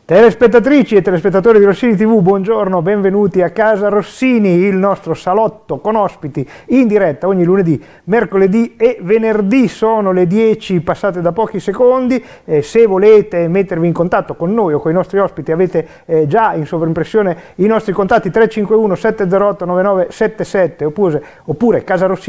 Telespettatrici e telespettatori di Rossini TV, buongiorno, benvenuti a Casa Rossini, il nostro salotto con ospiti in diretta ogni lunedì, mercoledì e venerdì. Sono le 10 passate da pochi secondi. Se volete mettervi in contatto con noi o con i nostri ospiti avete già in sovraimpressione i nostri contatti 351 708 9977 oppure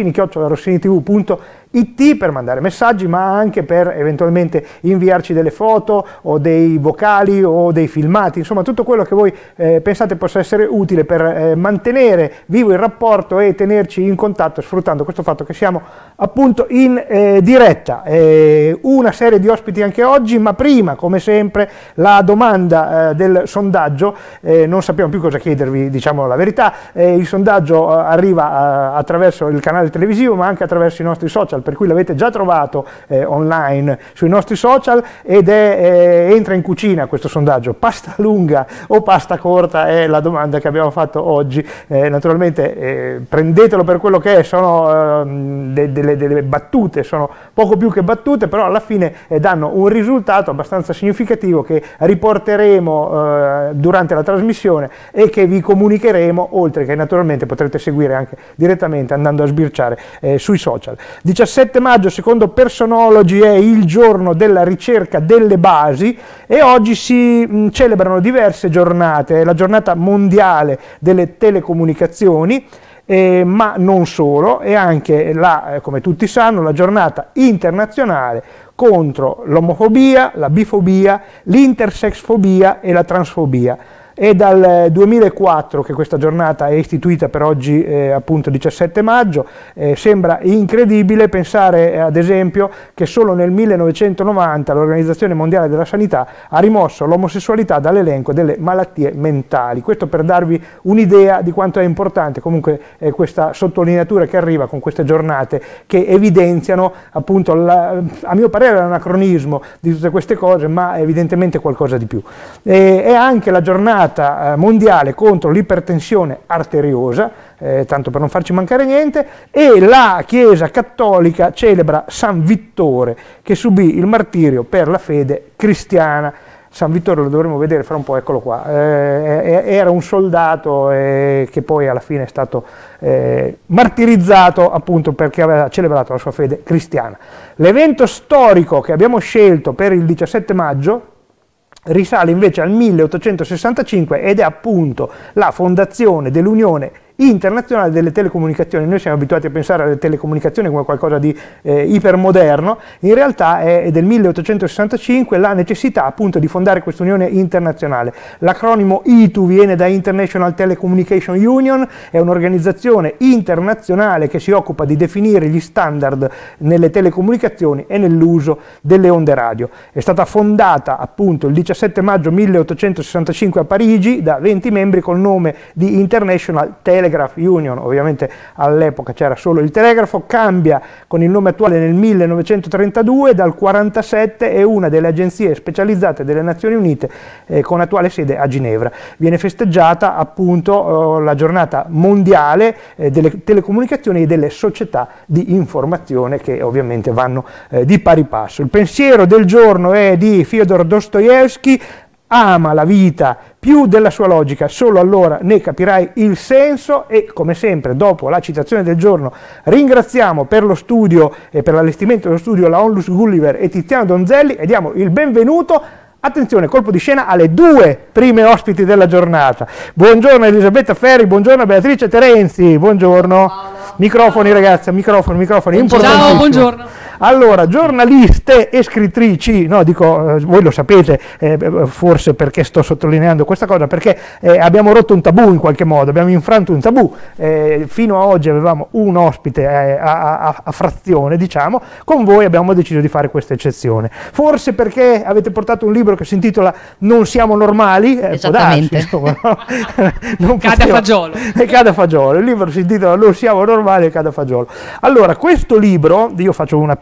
casarossini@rossinitv.it per mandare messaggi, ma anche per eventualmente inviarci delle foto o dei vocali o dei filmati, insomma tutto quello che voi pensate possa essere utile per mantenere vivo il rapporto e tenerci in contatto, sfruttando questo fatto che siamo appunto in diretta. Una serie di ospiti anche oggi, ma prima, come sempre, la domanda del sondaggio. Non sappiamo più cosa chiedervi, diciamo la verità. Il sondaggio arriva attraverso il canale televisivo, ma anche attraverso i nostri social, per cui l'avete già trovato online sui nostri social ed entra in cucina questo sondaggio. Pasta lunga o pasta corta è la domanda che abbiamo fatto oggi. Naturalmente prendetelo per quello che è, sono delle battute, sono poco più che battute, però alla fine danno un risultato abbastanza significativo che riporteremo durante la trasmissione e che vi comunicheremo, oltre che naturalmente potrete seguire anche direttamente andando a sbirciare sui social. 17 maggio secondo Personology è il giorno della ricerca delle basi e oggi si celebrano diverse giornate, la giornata mondiale delle telecomunicazioni, ma non solo, e anche come tutti sanno, la giornata internazionale contro l'omofobia, la bifobia, l'intersexfobia e la transfobia. È dal 2004 che questa giornata è istituita per oggi, appunto 17 maggio. Sembra incredibile pensare, ad esempio, che solo nel 1990 l'Organizzazione Mondiale della Sanità ha rimosso l'omosessualità dall'elenco delle malattie mentali. Questo per darvi un'idea di quanto è importante comunque questa sottolineatura che arriva con queste giornate che evidenziano appunto, a mio parere, l'anacronismo di tutte queste cose, ma evidentemente qualcosa di più. È anche la giornata mondiale contro l'ipertensione arteriosa, tanto per non farci mancare niente, e la Chiesa Cattolica celebra San Vittore, che subì il martirio per la fede cristiana. San Vittore lo dovremo vedere fra un po', eccolo qua. Era un soldato che poi alla fine è stato martirizzato appunto perché aveva celebrato la sua fede cristiana. L'evento storico che abbiamo scelto per il 17 maggio risale invece al 1865 ed è appunto la fondazione dell'Unione Internazionale delle Telecomunicazioni. Noi siamo abituati a pensare alle telecomunicazioni come qualcosa di ipermoderno, in realtà è del 1865 la necessità appunto di fondare questa unione internazionale. L'acronimo ITU viene da International Telecommunication Union, è un'organizzazione internazionale che si occupa di definire gli standard nelle telecomunicazioni e nell'uso delle onde radio. È stata fondata appunto il 17 maggio 1865 a Parigi da 20 membri col nome di International Telegraph Union. Ovviamente all'epoca c'era solo il telegrafo, cambia con il nome attuale nel 1932, dal 1947 è una delle agenzie specializzate delle Nazioni Unite con attuale sede a Ginevra. Viene festeggiata appunto la giornata mondiale delle telecomunicazioni e delle società di informazione, che ovviamente vanno di pari passo. Il pensiero del giorno è di Fyodor Dostoevskij: ama la vita più della sua logica, solo allora ne capirai il senso. E come sempre, dopo la citazione del giorno, ringraziamo per lo studio e per l'allestimento dello studio la Onlus Gulliver e Tiziano Donzelli e diamo il benvenuto, attenzione, colpo di scena, alle due prime ospiti della giornata. Buongiorno Elisabetta Ferri, buongiorno Beatrice Terenzi, buongiorno. Paolo. Microfoni ragazzi, microfoni, Ciao, buongiorno. Allora, giornaliste e scrittrici, no, dico, voi lo sapete, forse perché sto sottolineando questa cosa, perché abbiamo rotto un tabù in qualche modo, abbiamo infranto un tabù. Fino a oggi avevamo un ospite a frazione, diciamo, con voi abbiamo deciso di fare questa eccezione. Forse perché avete portato un libro che si intitola Non siamo normali, esattamente. Insomma, no? Non Cade a fagiolo. Cade a fagiolo, il libro si intitola Non siamo normali e cade a fagiolo. Allora, questo libro, io faccio una piccola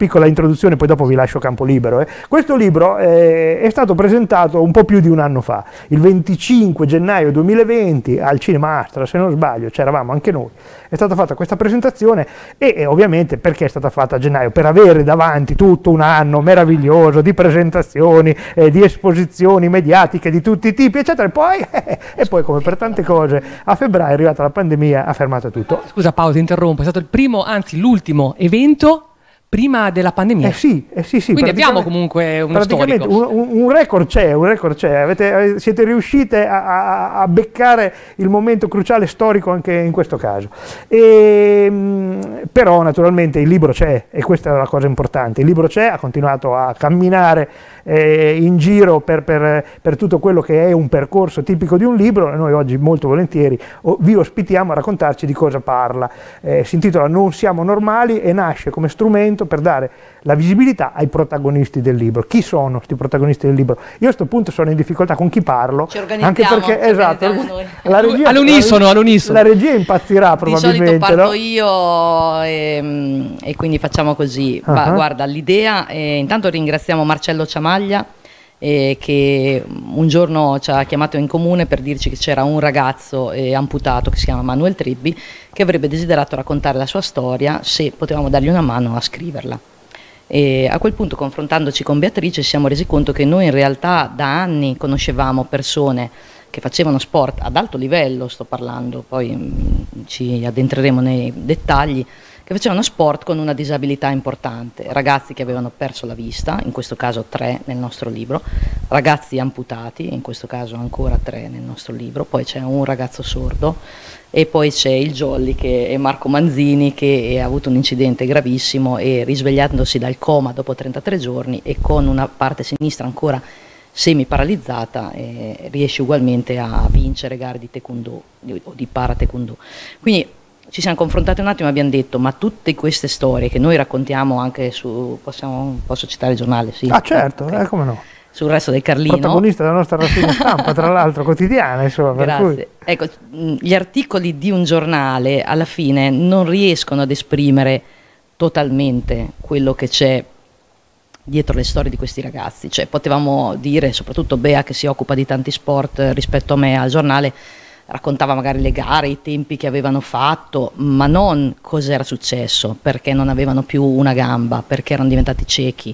piccola introduzione, poi dopo vi lascio campo libero. Questo libro è stato presentato un po' più di un anno fa, il 25 gennaio 2020 al Cinema Astra, se non sbaglio, c'eravamo anche noi. È stata fatta questa presentazione e ovviamente perché è stata fatta a gennaio? Per avere davanti tutto un anno meraviglioso di presentazioni, di esposizioni mediatiche di tutti i tipi, eccetera, e poi come per tante cose a febbraio è arrivata la pandemia, ha fermato tutto. Scusa Paolo, ti interrompo, è stato il primo, anzi l'ultimo evento prima della pandemia. Sì. Quindi abbiamo comunque uno storico. Un record c'è, siete riuscite a beccare il momento cruciale storico anche in questo caso. Però naturalmente il libro c'è, e questa è la cosa importante, il libro c'è, ha continuato a camminare in giro per tutto quello che è un percorso tipico di un libro, e noi oggi molto volentieri vi ospitiamo a raccontarci di cosa parla. Si intitola Non siamo normali e nasce come strumento per dare la visibilità ai protagonisti del libro. Chi sono questi protagonisti del libro? Io a questo punto sono in difficoltà con chi parlo, anche perché all'unisono. La regia impazzirà probabilmente. Di solito parto io e quindi facciamo così. Guarda, l'idea intanto ringraziamo Marcello Ciamaglia che un giorno ci ha chiamato in comune per dirci che c'era un ragazzo amputato che si chiama Manuel Tribbi che avrebbe desiderato raccontare la sua storia, se potevamo dargli una mano a scriverla. E a quel punto, confrontandoci con Beatrice, ci siamo resi conto che noi in realtà da anni conoscevamo persone che facevano sport ad alto livello, sto parlando, poi ci addentreremo nei dettagli, che facevano sport con una disabilità importante, ragazzi che avevano perso la vista, in questo caso 3 nel nostro libro, ragazzi amputati, in questo caso ancora 3 nel nostro libro, poi c'è un ragazzo sordo e poi c'è il Jolly che è Marco Manzini che ha avuto un incidente gravissimo e risvegliandosi dal coma dopo 33 giorni e con una parte sinistra ancora semi-paralizzata riesce ugualmente a vincere gare di taekwondo o di para-taekwondo. Quindi ci siamo confrontati un attimo e abbiamo detto, ma tutte queste storie che noi raccontiamo anche su, posso citare il giornale? Sì. Ah certo, okay. Come no? Sul Resto del Carlino. Protagonista della nostra rassegna stampa, tra l'altro quotidiana, insomma. Grazie. Per cui... Ecco, gli articoli di un giornale alla fine non riescono ad esprimere totalmente quello che c'è dietro le storie di questi ragazzi. Cioè, potevamo dire, soprattutto Bea che si occupa di tanti sport rispetto a me al giornale, raccontava magari le gare, i tempi che avevano fatto, ma non cos'era successo, perché non avevano più una gamba, perché erano diventati ciechi,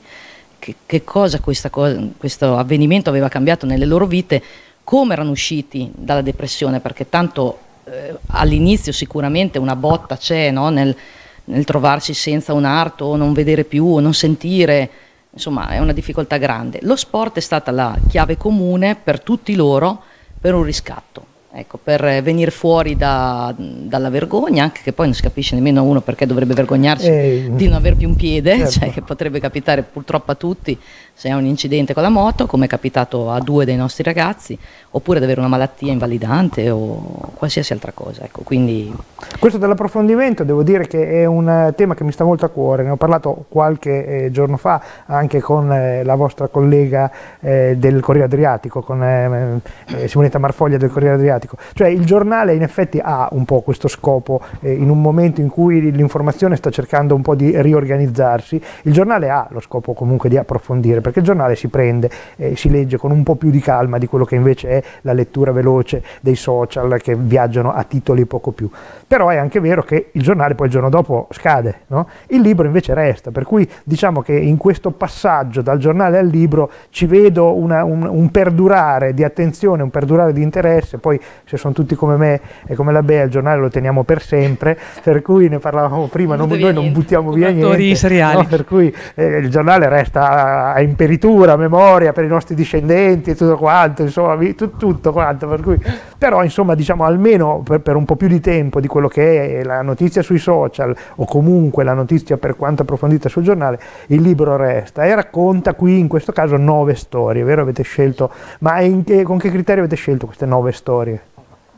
che cosa questo avvenimento aveva cambiato nelle loro vite, come erano usciti dalla depressione, perché tanto all'inizio sicuramente una botta c'è, no? nel trovarsi senza un arto, o non vedere più, o non sentire, insomma è una difficoltà grande. Lo sport è stata la chiave comune per tutti loro per un riscatto. Ecco, per venire fuori dalla vergogna, anche che poi non si capisce nemmeno uno perché dovrebbe vergognarsi di non aver più un piede, certo. Cioè, che potrebbe capitare purtroppo a tutti se è un incidente con la moto, come è capitato a 2 dei nostri ragazzi, oppure ad avere una malattia invalidante o qualsiasi altra cosa. Ecco, quindi... Questo dell'approfondimento devo dire che è un tema che mi sta molto a cuore, ne ho parlato qualche giorno fa anche con la vostra collega del Corriere Adriatico, con Simonetta Marfoglia del Corriere Adriatico. Cioè il giornale in effetti ha un po' questo scopo, in un momento in cui l'informazione sta cercando un po' di riorganizzarsi, il giornale ha lo scopo comunque di approfondire, perché il giornale si prende, si legge con un po' più di calma di quello che invece è la lettura veloce dei social che viaggiano a titoli poco più. Però è anche vero che il giornale poi il giorno dopo scade, no? Il libro invece resta, per cui diciamo che in questo passaggio dal giornale al libro ci vedo un perdurare di attenzione, un perdurare di interesse. Poi se sono tutti come me e come la Bea, il giornale lo teniamo per sempre, per cui ne parlavamo prima, noi non buttiamo via niente, no? Per cui il giornale resta a imperitura, a memoria per i nostri discendenti e tutto quanto, insomma, tutto quanto, per cui, però insomma diciamo almeno per un po' più di tempo di quello che è la notizia sui social o comunque la notizia per quanto approfondita sul giornale, il libro resta e racconta qui in questo caso 9 storie, vero? Avete scelto, ma con che criterio avete scelto queste 9 storie?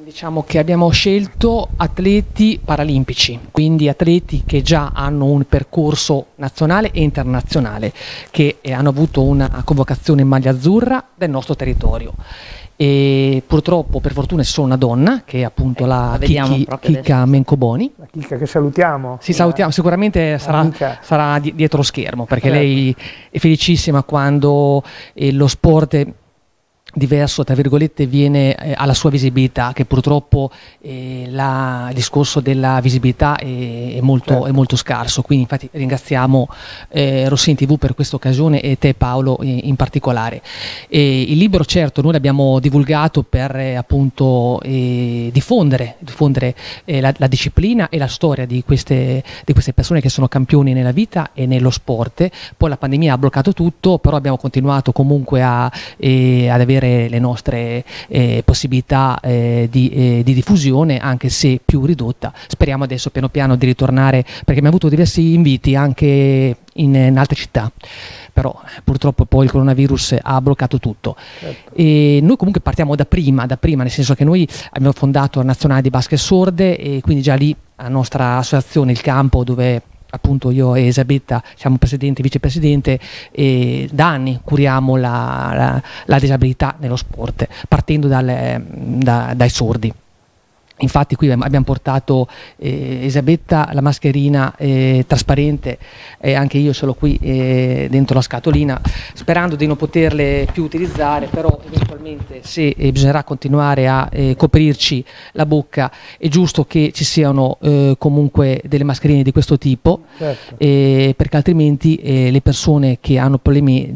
Diciamo che abbiamo scelto atleti paralimpici, quindi atleti che già hanno un percorso nazionale e internazionale, che hanno avuto una convocazione in maglia azzurra del nostro territorio. E purtroppo, per fortuna, c'è solo una donna, che è appunto la Chicca Mencoboni. La Chicca, che salutiamo. Sì, salutiamo, sicuramente sarà dietro lo schermo, perché lei è felicissima quando lo sport diverso, tra virgolette, viene alla sua visibilità, che purtroppo il discorso della visibilità è molto scarso. Quindi infatti ringraziamo Rossini TV per questa occasione e te, Paolo, in particolare. Il libro, certo, noi l'abbiamo divulgato per appunto diffondere la disciplina e la storia di queste persone che sono campioni nella vita e nello sport. Poi la pandemia ha bloccato tutto, però abbiamo continuato comunque ad avere le nostre possibilità di diffusione, anche se più ridotta. Speriamo adesso piano piano di ritornare, perché abbiamo avuto diversi inviti anche in altre città, però purtroppo poi il coronavirus ha bloccato tutto. Certo. E noi comunque partiamo da prima, nel senso che noi abbiamo fondato la Nazionale di Basket Sorde, e quindi già lì la nostra associazione, il campo, dove appunto io e Elisabetta siamo presidente e vicepresidente, e da anni curiamo la disabilità nello sport, partendo dai sordi. Infatti qui abbiamo portato Elisabetta la mascherina trasparente, e anche io ce l'ho qui dentro la scatolina, sperando di non poterle più utilizzare, però eventualmente se bisognerà continuare a coprirci la bocca, è giusto che ci siano comunque delle mascherine di questo tipo. Certo. Perché altrimenti le persone che hanno problemi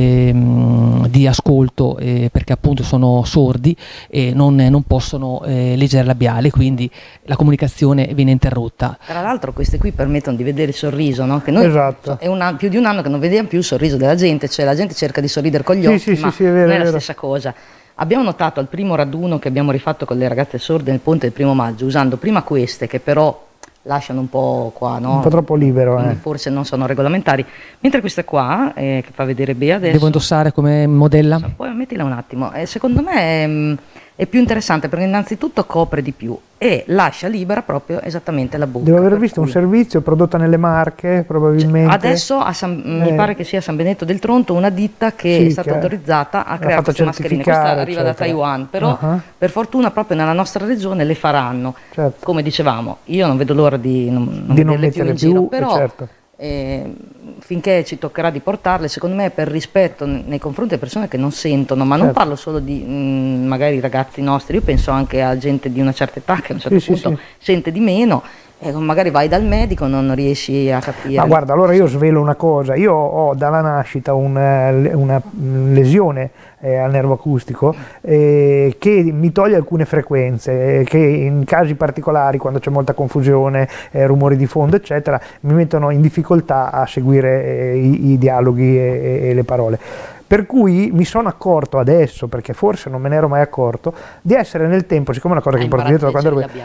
di ascolto, perché appunto sono sordi, non possono leggere labiale, quindi la comunicazione viene interrotta. Tra l'altro queste qui permettono di vedere il sorriso, no? Che noi è più di un anno che non vediamo più il sorriso della gente, cioè la gente cerca di sorridere con gli occhi, ma non è la stessa cosa. Abbiamo notato al primo raduno che abbiamo rifatto con le ragazze sorde nel ponte del 1° maggio, usando prima queste, che però lasciano un po' qua, no? Un po' troppo libero, forse non sono regolamentari, mentre questa qua, che fa vedere Bea adesso, devo indossare come modella? Poi mettila un attimo, secondo me è più interessante, perché innanzitutto copre di più e lascia libera proprio esattamente la bocca. Devo aver visto un servizio prodotto nelle Marche, probabilmente. Adesso mi pare che sia a San Benedetto del Tronto una ditta che è stata autorizzata a creare queste mascherine. Questa arriva da Taiwan, però per fortuna proprio nella nostra regione le faranno. Certo. Come dicevamo, io non vedo l'ora di non vederle più in giro, però certo. Finché ci toccherà di portarle, secondo me, per rispetto nei confronti delle persone che non sentono, ma non parlo solo di magari ragazzi nostri, io penso anche a gente di una certa età che a un certo punto sente di meno, e magari vai dal medico, non riesci a capire. Ma guarda, allora io svelo una cosa, io ho dalla nascita una lesione al nervo acustico che mi toglie alcune frequenze, che in casi particolari, quando c'è molta confusione, rumori di fondo eccetera, mi mettono in difficoltà a seguire i dialoghi e le parole. Per cui mi sono accorto adesso, perché forse non me ne ero mai accorto, di essere nel tempo, siccome è una cosa che porto dietro da quando ero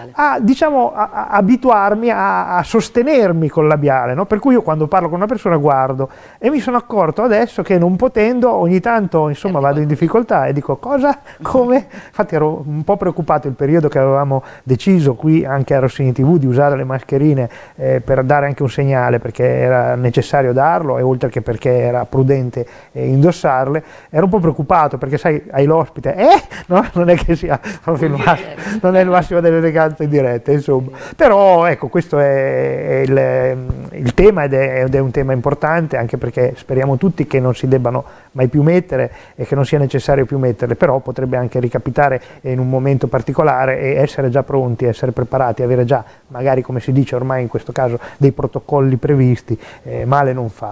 a abituarmi a sostenermi col labiale, no? Per cui io quando parlo con una persona guardo, e mi sono accorto adesso che non potendo ogni tanto insomma vado in difficoltà e dico cosa? Come? Infatti ero un po' preoccupato il periodo che avevamo deciso qui anche a Rossini TV di usare le mascherine per dare anche un segnale, perché era necessario darlo, e oltre che perché era prudente indossarle. Ero un po' preoccupato, perché sai, hai l'ospite, no? Non è che sia proprio non è il massimo dell'eleganza in diretta, insomma. Però ecco, questo è il tema, ed è un tema importante, anche perché speriamo tutti che non si debbano mai più mettere e che non sia necessario più metterle, però potrebbe anche ricapitare in un momento particolare, e essere già pronti, essere preparati, avere già magari, come si dice ormai in questo caso, dei protocolli previsti, male non fa.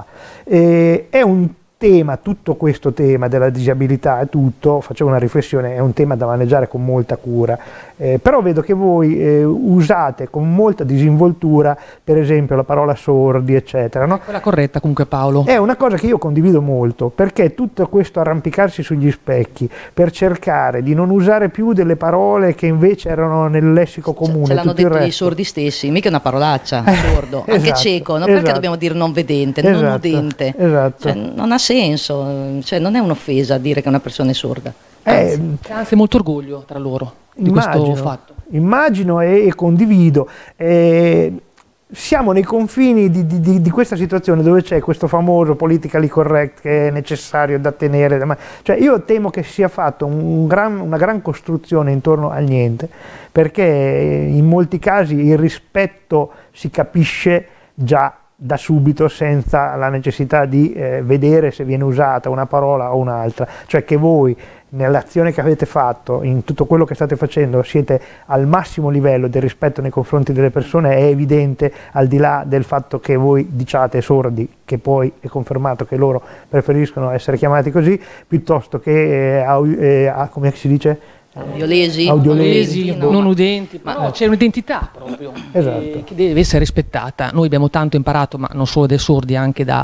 È un tema, tutto questo tema della disabilità, facevo una riflessione, è un tema da maneggiare con molta cura, però vedo che voi usate con molta disinvoltura, per esempio, la parola sordi, eccetera, no? Quella corretta comunque, Paolo. È una cosa che io condivido molto, perché tutto questo arrampicarsi sugli specchi per cercare di non usare più delle parole che invece erano nel lessico comune. Ce l'hanno detto i sordi stessi, mica una parolaccia, sordo, anche cieco, no? Perché dobbiamo dire non vedente, non udente? Esatto. Cioè, non ha senso, cioè non è un'offesa dire che una persona è sorda. Anzi, molto orgoglio tra loro. di questo fatto. Immagino e condivido. Siamo nei confini di questa situazione dove c'è questo famoso politically correct che è necessario da tenere, cioè io temo che sia fatta una gran costruzione intorno al niente, perché in molti casi il rispetto si capisce già da subito senza la necessità di vedere se viene usata una parola o un'altra, cioè che voi nell'azione che avete fatto, in tutto quello che state facendo, siete al massimo livello del rispetto nei confronti delle persone, è evidente, al di là del fatto che voi diciate sordi, che poi è confermato che loro preferiscono essere chiamati così, piuttosto che come si dice? Audiolesi, non udenti, ma c'è un'identità proprio esatto. che deve essere rispettata. Noi abbiamo tanto imparato, ma non solo dai sordi, anche da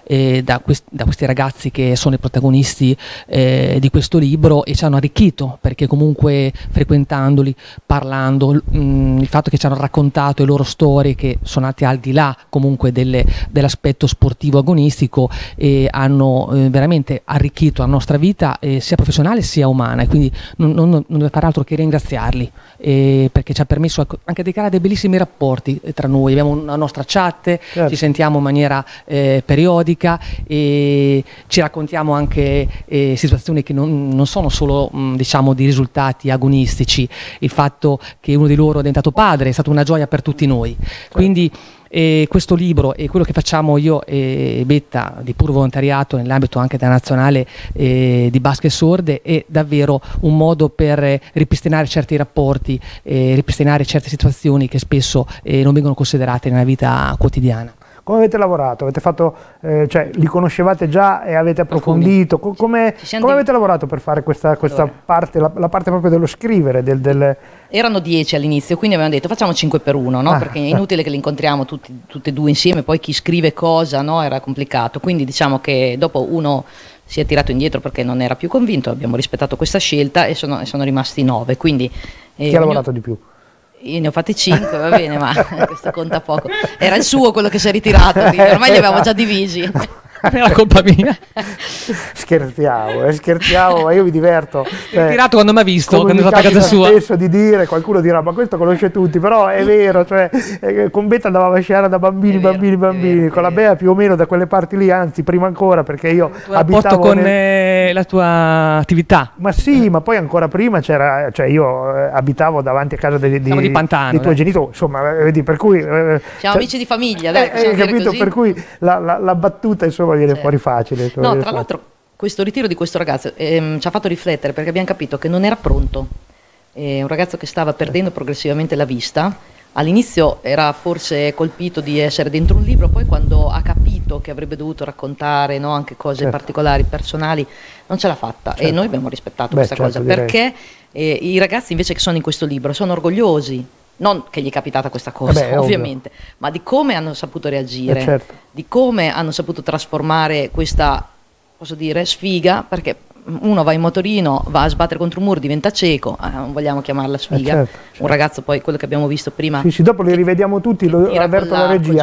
questi ragazzi che sono i protagonisti di questo libro, e ci hanno arricchito, perché comunque frequentandoli, parlando, il fatto che ci hanno raccontato le loro storie, che sono andate al di là comunque dell'aspetto sportivo agonistico, e hanno veramente arricchito la nostra vita sia professionale sia umana, e quindi non deve fare altro che ringraziarli, perché ci ha permesso anche di creare dei bellissimi rapporti tra noi. Abbiamo una nostra chat, certo. Ci sentiamo in maniera periodica e ci raccontiamo anche situazioni che non sono solo diciamo di risultati agonistici. Il fatto che uno di loro è diventato padre è stata una gioia per tutti noi, certo. Quindi questo libro e quello che facciamo io e Betta di puro volontariato nell'ambito anche della nazionale di basche sorde è davvero un modo per ripristinare certi rapporti, ripristinare certe situazioni che spesso non vengono considerate nella vita quotidiana. Come avete lavorato? Avete fatto, cioè, li conoscevate già e avete approfondito? Come avete lavorato per fare questa allora, parte, la parte proprio dello scrivere? Erano 10 all'inizio, quindi abbiamo detto facciamo 5 per 1, no? Perché è inutile che li incontriamo tutti e due insieme, poi chi scrive cosa, no? Era complicato. Quindi diciamo che dopo uno si è tirato indietro perché non era più convinto, abbiamo rispettato questa scelta e sono rimasti 9. Quindi, chi ha lavorato di più? Io ne ho fatti 5, va bene, ma questo conta poco. Era il suo quello che si è ritirato, quindi ormai li avevamo già divisi. È la colpa mia. Scherziamo, ma io mi diverto. Ritirato quando mi ha visto, quando è stato a casa sua. Spesso di dire, qualcuno dirà, ma questo conosce tutti, però è vero, cioè, con Betta andavamo a sciare da bambini, con la Bea più o meno da quelle parti lì, anzi prima ancora, perché io abitavo con la tua attività. Ma sì, ma poi ancora prima c'era, cioè io abitavo davanti a casa dei tuoi genitori, insomma, vedi, per cui... siamo amici di famiglia, dai, capito, così. Per cui la battuta, insomma, viene fuori facile. No, tra l'altro questo ritiro di questo ragazzo ci ha fatto riflettere, perché abbiamo capito che non era pronto. È un ragazzo che stava perdendo progressivamente la vista. All'inizio era forse colpito di essere dentro un libro, poi quando ha capito che avrebbe dovuto raccontare, no, anche cose particolari, personali, non ce l'ha fatta. E noi abbiamo rispettato questa cosa, perché i ragazzi invece che sono in questo libro sono orgogliosi. Non che gli è capitata questa cosa, ovviamente, ma di come hanno saputo reagire, di come hanno saputo trasformare questa, posso dire, sfiga, perché uno va in motorino, va a sbattere contro un muro, diventa cieco, non vogliamo chiamarla sfiga, un ragazzo poi, quello che abbiamo visto prima. Sì, dopo li rivediamo tutti, lo avverto la regia,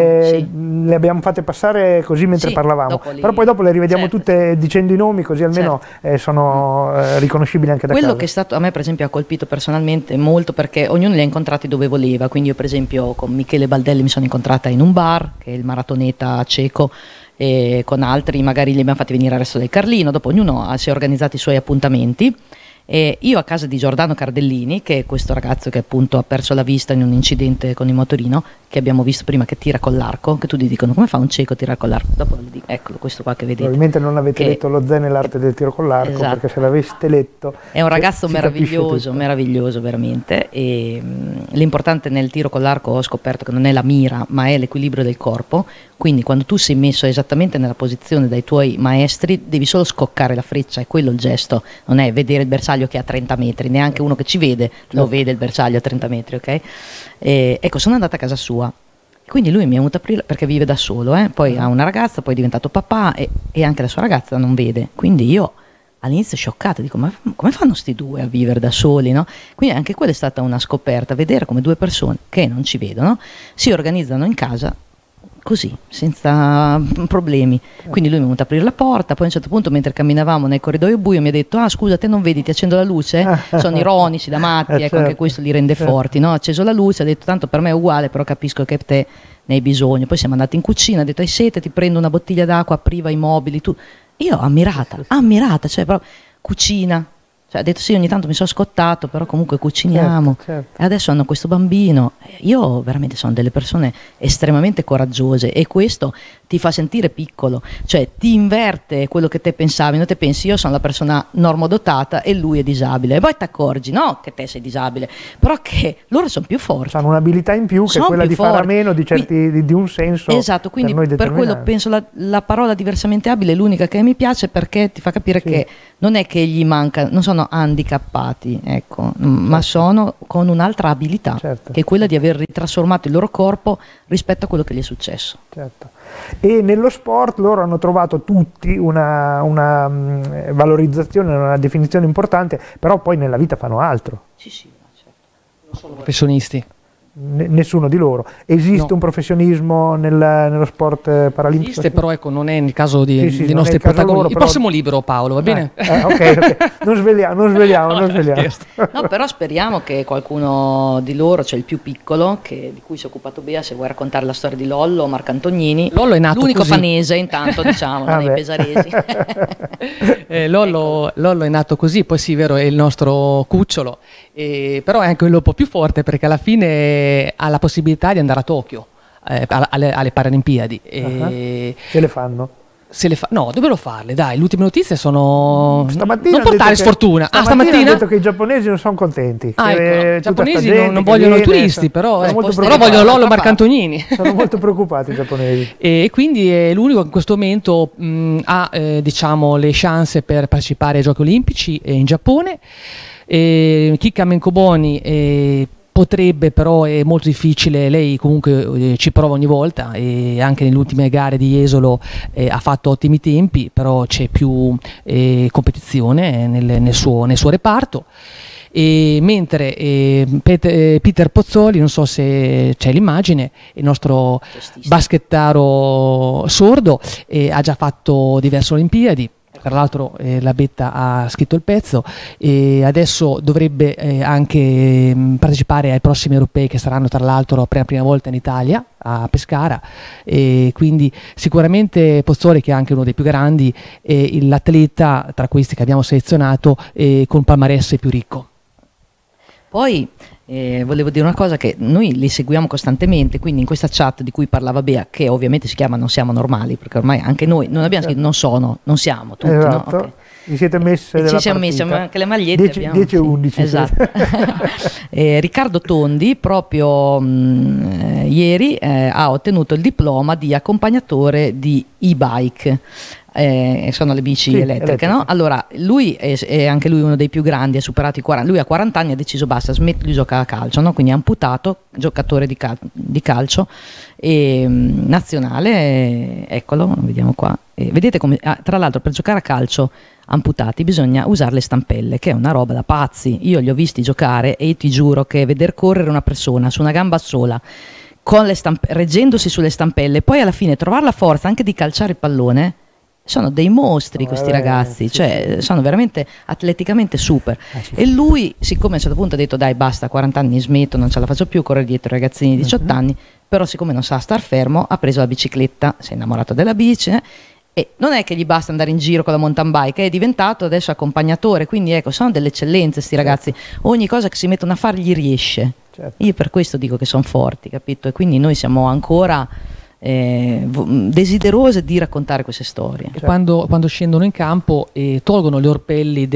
le abbiamo fatte passare così mentre parlavamo, però poi dopo le rivediamo tutte dicendo i nomi, così almeno sono riconoscibili anche da quello casa. Che è stato, a me per esempio ha colpito personalmente molto, perché ognuno li ha incontrati dove voleva, quindi io per esempio con Michele Baldelli mi sono incontrata in un bar, che è il maratoneta cieco, e con altri magari li abbiamo fatti venire al Resto del Carlino, dopo ognuno si è organizzato i suoi appuntamenti. E io a casa di Giordano Cardellini, che è questo ragazzo che appunto ha perso la vista in un incidente con il motorino, che abbiamo visto prima, che tira con l'arco, che tutti dicono come fa un cieco a tirare con l'arco, dopo gli dico, eccolo questo qua che vedete. Probabilmente non avete letto Lo Zen e l'arte del tiro con l'arco, perché se l'aveste letto... È un ragazzo meraviglioso veramente, e l'importante nel tiro con l'arco ho scoperto che non è la mira, ma è l'equilibrio del corpo, quindi quando tu sei messo esattamente nella posizione dai tuoi maestri devi solo scoccare la freccia, è quello il gesto, non è vedere il bersaglio che è a 30 metri, neanche uno che ci vede lo vede il bersaglio a 30 metri, ok? Ecco, sono andata a casa sua, quindi lui mi è venuto a aprire perché vive da solo, poi ha una ragazza, poi è diventato papà e anche la sua ragazza non vede, quindi io all'inizio scioccata dico ma come fanno sti due a vivere da soli, no? Quindi anche quella è stata una scoperta, vedere come due persone che non ci vedono si organizzano in casa così, senza problemi. Quindi lui mi è venuto a aprire la porta, poi a un certo punto mentre camminavamo nel corridoio buio mi ha detto: ah scusa, te non vedi, ti accendo la luce? Sono ironici, da matti, ecco, certo, anche questo li rende forti, no? Ha acceso la luce, ha detto tanto per me è uguale, però capisco che te ne hai bisogno. Poi siamo andati in cucina, ha detto: hai sete, ti prendo una bottiglia d'acqua, apriva i mobili, tu. Io ammirata, cioè proprio cucina. Cioè, ha detto sì, ogni tanto mi sono scottato, però comunque cuciniamo. Certo. E adesso hanno questo bambino. Io veramente sono delle persone estremamente coraggiose e questo ti fa sentire piccolo, cioè ti inverte quello che te pensavi. Non te pensi io sono la persona normodotata e lui è disabile, e poi ti accorgi no che te sei disabile, però che loro sono più forti, hanno un'abilità in più che è quella di fare a meno di un senso. Esatto, quindi per quello penso la parola diversamente abile è l'unica che mi piace, perché ti fa capire che non è che gli manca, non sono handicappati, ecco, ma sono con un'altra abilità, che è quella di aver ritrasformato il loro corpo rispetto a quello che gli è successo. Certo. E nello sport loro hanno trovato tutti una valorizzazione, una definizione importante, però poi nella vita fanno altro. Sì, certo. Non sono professionisti. Nessuno di loro. Esiste un professionismo nello sport paralimpico? Esiste, però ecco, non è nel caso dei nostri protagonisti. Il prossimo libro, Paolo, va bene? Ok. Non sveliamo. No, però speriamo che qualcuno di loro, cioè il più piccolo, di cui si è occupato Bea, se vuoi raccontare la storia di Lollo, Marcantognini. Lollo è nato l'unico così. Fanese, intanto, diciamo, nei pesaresi. Lollo è nato così, poi sì, vero, è il nostro cucciolo, però è anche un po' più forte, perché alla fine ha la possibilità di andare a Tokyo, alle Paralimpiadi. Ce le fanno? No, dovrebbero farle, dai. Le ultime notizie sono stamattina non portare sfortuna. Stamattina hanno detto che i giapponesi non sono contenti. Ecco, i giapponesi non vogliono turisti, però vogliono Lollo Marcantognini. Sono molto preoccupati i giapponesi. E quindi è l'unico che in questo momento ha diciamo le chance per partecipare ai Giochi Olimpici in Giappone. Kika Menkoboni potrebbe, però è molto difficile. Lei comunque ci prova ogni volta, e anche nelle ultime gare di Jesolo ha fatto ottimi tempi, però c'è più competizione nel suo reparto. Mentre Peter Pozzoli, non so se c'è l'immagine, il nostro baschettaro sordo, ha già fatto diverse Olimpiadi. Tra l'altro la Betta ha scritto il pezzo e adesso dovrebbe anche partecipare ai prossimi europei, che saranno tra l'altro per la prima volta in Italia, a Pescara, e quindi sicuramente Pozzoli, che è anche uno dei più grandi, è l'atleta tra questi che abbiamo selezionato con palmarès più ricco. Poi volevo dire una cosa, che noi li seguiamo costantemente, quindi in questa chat di cui parlava Bea, che ovviamente si chiama Non siamo normali, perché ormai anche noi non abbiamo scritto non siamo tutti, esatto. No? Okay. Vi siete messi ci siamo messi anche le magliette, 10 e 11. Esatto. Riccardo Tondi proprio ieri ha ottenuto il diploma di accompagnatore di e-bike. Sono le bici elettriche, no? Allora, lui è anche lui uno dei più grandi, ha superato i 40, lui a 40 anni ha deciso basta, smetto di giocare a calcio, no? Quindi è amputato, giocatore di calcio nazionale, eccolo, vediamo qua. Vedete come, tra l'altro, per giocare a calcio amputati bisogna usare le stampelle, che è una roba da pazzi. Io li ho visti giocare e ti giuro che veder correre una persona su una gamba sola, con reggendosi sulle stampelle, poi alla fine trovare la forza anche di calciare il pallone. Sono dei mostri questi ragazzi, cioè sono veramente atleticamente super. E lui, siccome a un certo punto ha detto dai basta, a 40 anni smetto, non ce la faccio più correre dietro i ragazzini di 18 anni, però siccome non sa star fermo ha preso la bicicletta, si è innamorato della bici, e non è che gli basta andare in giro con la mountain bike, è diventato adesso accompagnatore, quindi ecco, sono delle eccellenze sti ragazzi, ogni cosa che si mettono a fare gli riesce. Io per questo dico che sono forti, capito? E quindi noi siamo ancora desiderose di raccontare queste storie. Quando scendono in campo tolgono gli orpelli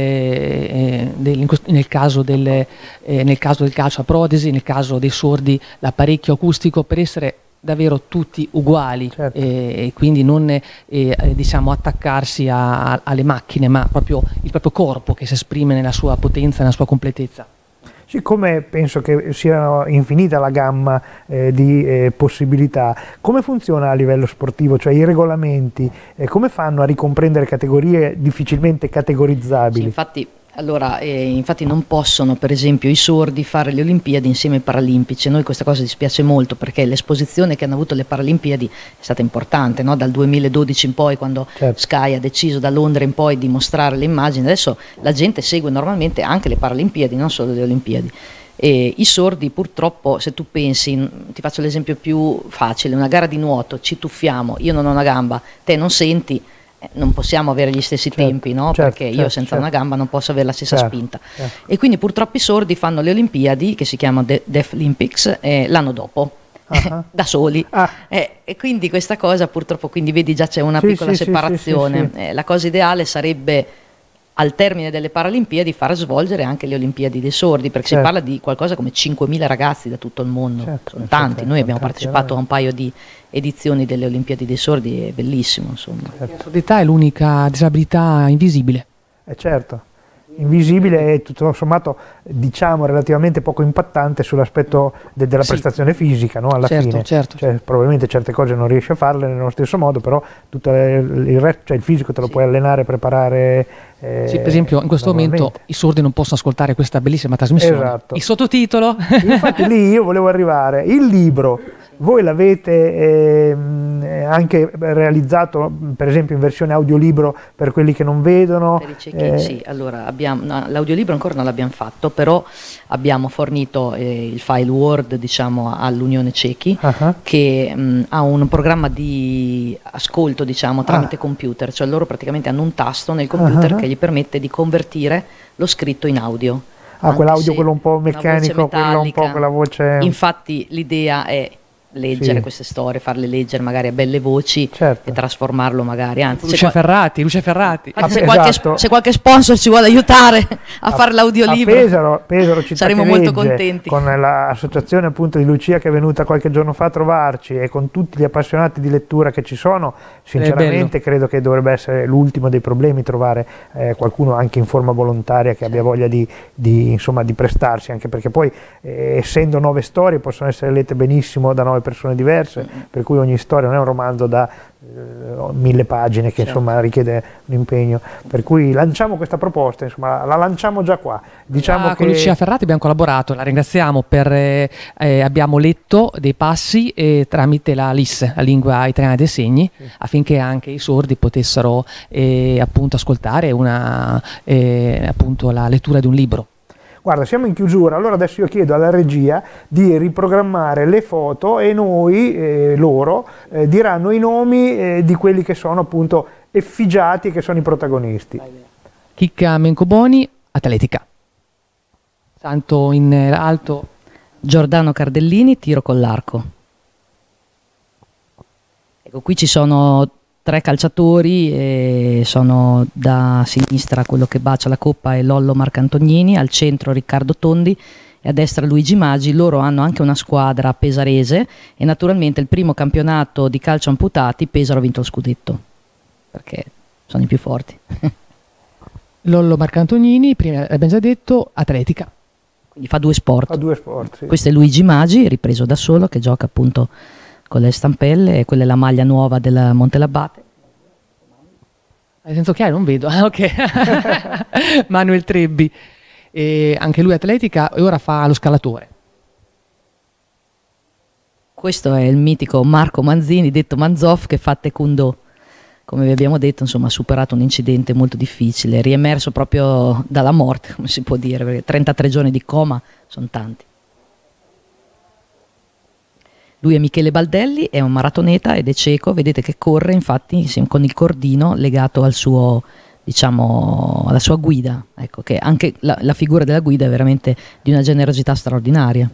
nel caso del calcio a protesi, nel caso dei sordi l'apparecchio acustico, per essere davvero tutti uguali, e quindi non diciamo attaccarsi alle macchine, ma proprio il proprio corpo che si esprime nella sua potenza, nella sua completezza. Siccome penso che sia infinita la gamma di possibilità, come funziona a livello sportivo? Cioè i regolamenti, come fanno a ricomprendere categorie difficilmente categorizzabili? Sì, infatti Allora, infatti non possono, per esempio, i sordi fare le Olimpiadi insieme ai Paralimpici. A noi questa cosa dispiace molto, perché l'esposizione che hanno avuto le Paralimpiadi è stata importante, no? Dal 2012 in poi, quando Sky ha deciso da Londra in poi di mostrare le immagini. Adesso la gente segue normalmente anche le Paralimpiadi, non solo le Olimpiadi. E i sordi purtroppo, se tu pensi, ti faccio l'esempio più facile, una gara di nuoto, ci tuffiamo, io non ho una gamba, te non senti, non possiamo avere gli stessi tempi, no? Perché io senza una gamba non posso avere la stessa spinta. E quindi purtroppo i sordi fanno le Olimpiadi, che si chiamano Deaf Olympics, l'anno dopo. Da soli, e quindi questa cosa purtroppo, quindi vedi, già c'è una piccola separazione. La cosa ideale sarebbe, al termine delle Paralimpiadi, far svolgere anche le Olimpiadi dei sordi, perché si parla di qualcosa come 5.000 ragazzi da tutto il mondo, sono tanti. Noi abbiamo partecipato a un paio di edizioni delle Olimpiadi dei sordi, è bellissimo, insomma. La sordità è l'unica disabilità invisibile. Certo, invisibile e tutto sommato, diciamo, relativamente poco impattante sull'aspetto della prestazione fisica, no? Alla fine. Cioè, probabilmente certe cose non riesci a farle nello stesso modo, però tutto il resto, cioè il fisico te lo puoi allenare, preparare. Per esempio in questo momento i sordi non possono ascoltare questa bellissima trasmissione. Il sottotitolo. Infatti lì io volevo arrivare. Il libro voi l'avete anche realizzato, per esempio, in versione audiolibro per quelli che non vedono? Per i ciechi, sì. Allora, l'audiolibro ancora non l'abbiamo fatto, però abbiamo fornito il file Word, diciamo, all'Unione Ciechi, che ha un programma di ascolto, diciamo, tramite computer, cioè loro praticamente hanno un tasto nel computer che gli permette di convertire lo scritto in audio. Quell'audio, quello un po' meccanico, quello un po' quella voce. Infatti l'idea è leggere queste storie, farle leggere magari a belle voci e trasformarlo magari, anzi Luce Ferrati se qualche sponsor ci vuole aiutare a fare l'audiolibro, Pesaro Città saremo molto contenti, con l'associazione appunto di Lucia che è venuta qualche giorno fa a trovarci, e con tutti gli appassionati di lettura che ci sono. Sinceramente credo che dovrebbe essere l'ultimo dei problemi trovare qualcuno anche in forma volontaria che abbia voglia di prestarsi, anche perché poi essendo 9 storie possono essere lette benissimo da 9 persone diverse, per cui ogni storia non è un romanzo da 1000 pagine che insomma richiede un impegno, per cui lanciamo questa proposta, insomma la lanciamo già qua, diciamo che con Lucia Ferrati abbiamo collaborato, la ringraziamo abbiamo letto dei passi tramite la LIS, la lingua italiana dei segni, affinché anche i sordi potessero appunto ascoltare appunto la lettura di un libro. Guarda, siamo in chiusura, allora adesso io chiedo alla regia di riprogrammare le foto e noi, loro, diranno i nomi di quelli che sono appunto effigiati e che sono i protagonisti. Chicca Mencoboni, atletica. Santo in alto. Giordano Cardellini, tiro con l'arco. Ecco, qui ci sono 3 calciatori, e sono da sinistra quello che bacia la coppa è Lollo Marcantonini, al centro Riccardo Tondi e a destra Luigi Maggi. Loro hanno anche una squadra pesarese e naturalmente il primo campionato di calcio amputati Pesaro ha vinto lo scudetto, perché sono i più forti. Lollo Marcantonini, prima abbiamo già detto, atletica. Quindi fa 2 sport. Fa 2 sport, sì. Questo è Luigi Maggi, ripreso da solo, che gioca appunto con le stampelle, e quella è la maglia nuova del Montelabbate. Senza occhiali non vedo, ok. Manuel Trebbi, anche lui atletica, e ora fa lo scalatore. Questo è il mitico Marco Manzini, detto Manzoff, che fa taekwondo. Come vi abbiamo detto, insomma, ha superato un incidente molto difficile, è riemerso proprio dalla morte, come si può dire, perché 33 giorni di coma sono tanti. Lui è Michele Baldelli, è un maratoneta ed è cieco, vedete che corre infatti con il cordino legato al suo, diciamo, alla sua guida. Ecco, che anche la figura della guida è veramente di una generosità straordinaria.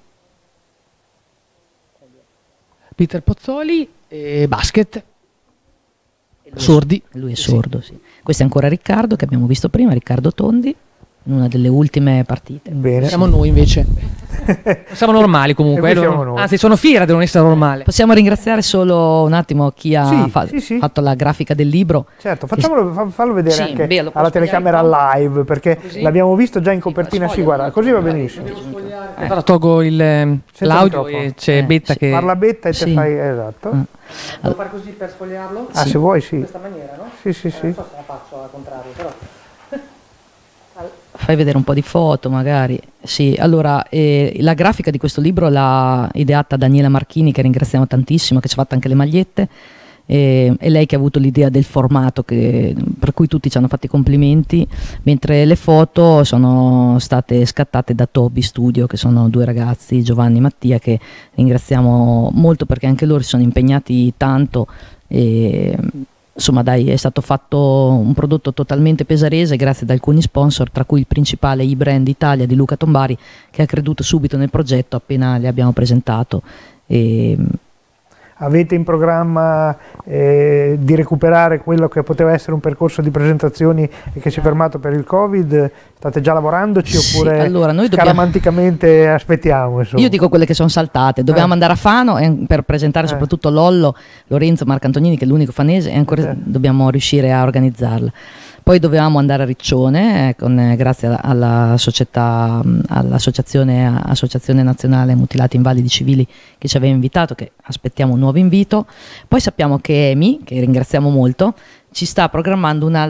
Peter Pozzoli, basket, sordi. Lui è sordo, sì. Questo è ancora Riccardo, che abbiamo visto prima, Riccardo Tondi, in una delle ultime partite. Bene. Siamo noi invece. Siamo normali comunque, anzi sono fiera di non essere normale. Possiamo ringraziare solo un attimo chi ha fatto la grafica del libro. Certo, fallo vedere anche alla telecamera live, perché l'abbiamo visto già in copertina. Sì, guarda, così va benissimo. Allora tolgo l'audio e c'è Betta che parla Betta e te fai, esatto. Devo fare così per sfogliarlo? Se vuoi, sì. In questa maniera, no? Sì. Non so se la faccio al contrario, però. Fai vedere un po' di foto magari. Sì, allora la grafica di questo libro l'ha ideata Daniela Marchini, che ringraziamo tantissimo, che ci ha fatto anche le magliette. È lei che ha avuto l'idea del formato per cui tutti ci hanno fatto i complimenti, mentre le foto sono state scattate da Toby Studio, che sono due ragazzi, Giovanni e Mattia, che ringraziamo molto perché anche loro si sono impegnati tanto e insomma dai, è stato fatto un prodotto totalmente pesarese grazie ad alcuni sponsor, tra cui il principale eBrand Italia di Luca Tombari, che ha creduto subito nel progetto appena li abbiamo presentato. Avete in programma di recuperare quello che poteva essere un percorso di presentazioni e che si è fermato per il Covid? State già lavorandoci oppure allora, noi scaramanticamente aspettiamo? Insomma. Io dico quelle che sono saltate. Dovevamo andare a Fano per presentare soprattutto Lollo, Lorenzo Marcantonini, che è l'unico fanese, e ancora dobbiamo riuscire a organizzarla. Poi dovevamo andare a Riccione, grazie alla società, Associazione Nazionale Mutilati Invalidi Civili, che ci aveva invitato, che aspettiamo un nuovo invito. Poi sappiamo che EMI, che ringraziamo molto, ci sta programmando un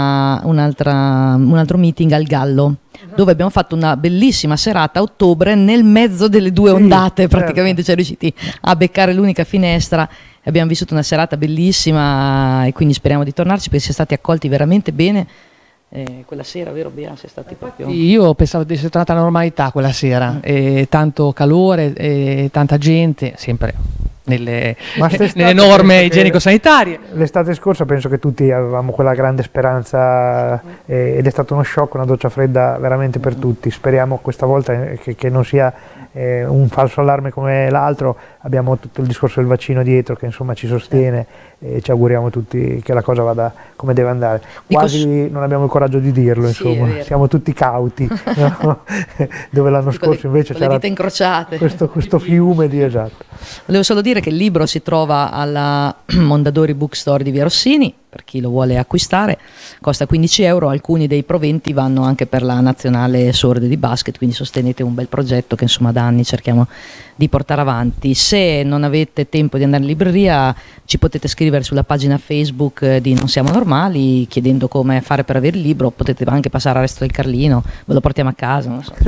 altro meeting al Gallo, dove abbiamo fatto una bellissima serata a ottobre nel mezzo delle due ondate, praticamente siamo riusciti a beccare l'unica finestra. Abbiamo vissuto una serata bellissima e quindi speriamo di tornarci perché siamo stati accolti veramente bene. Quella sera, vero Bea? Sei stati proprio... Io pensavo di essere tornata alla normalità quella sera, tanto calore, tanta gente, sempre nelle norme igienico-sanitarie. L'estate scorsa penso che tutti avevamo quella grande speranza ed è stato uno shock, una doccia fredda veramente per tutti. Speriamo questa volta che non sia un falso allarme come l'altro. Abbiamo tutto il discorso del vaccino dietro che insomma ci sostiene e ci auguriamo tutti che la cosa vada come deve andare. Quasi non abbiamo il coraggio di dirlo, insomma, siamo tutti cauti, no? Dove l'anno scorso invece c'era questo fiume di esatto. Volevo solo dire che il libro si trova alla Mondadori Bookstore di Via Rossini, per chi lo vuole acquistare, costa 15 euro, alcuni dei proventi vanno anche per la nazionale sorde di basket, quindi sostenete un bel progetto che insomma da anni cerchiamo di portare avanti. Se non avete tempo di andare in libreria ci potete scrivere sulla pagina Facebook di Non Siamo Normali chiedendo come fare per avere il libro, potete anche passare al Resto del Carlino, ve lo portiamo a casa, non so.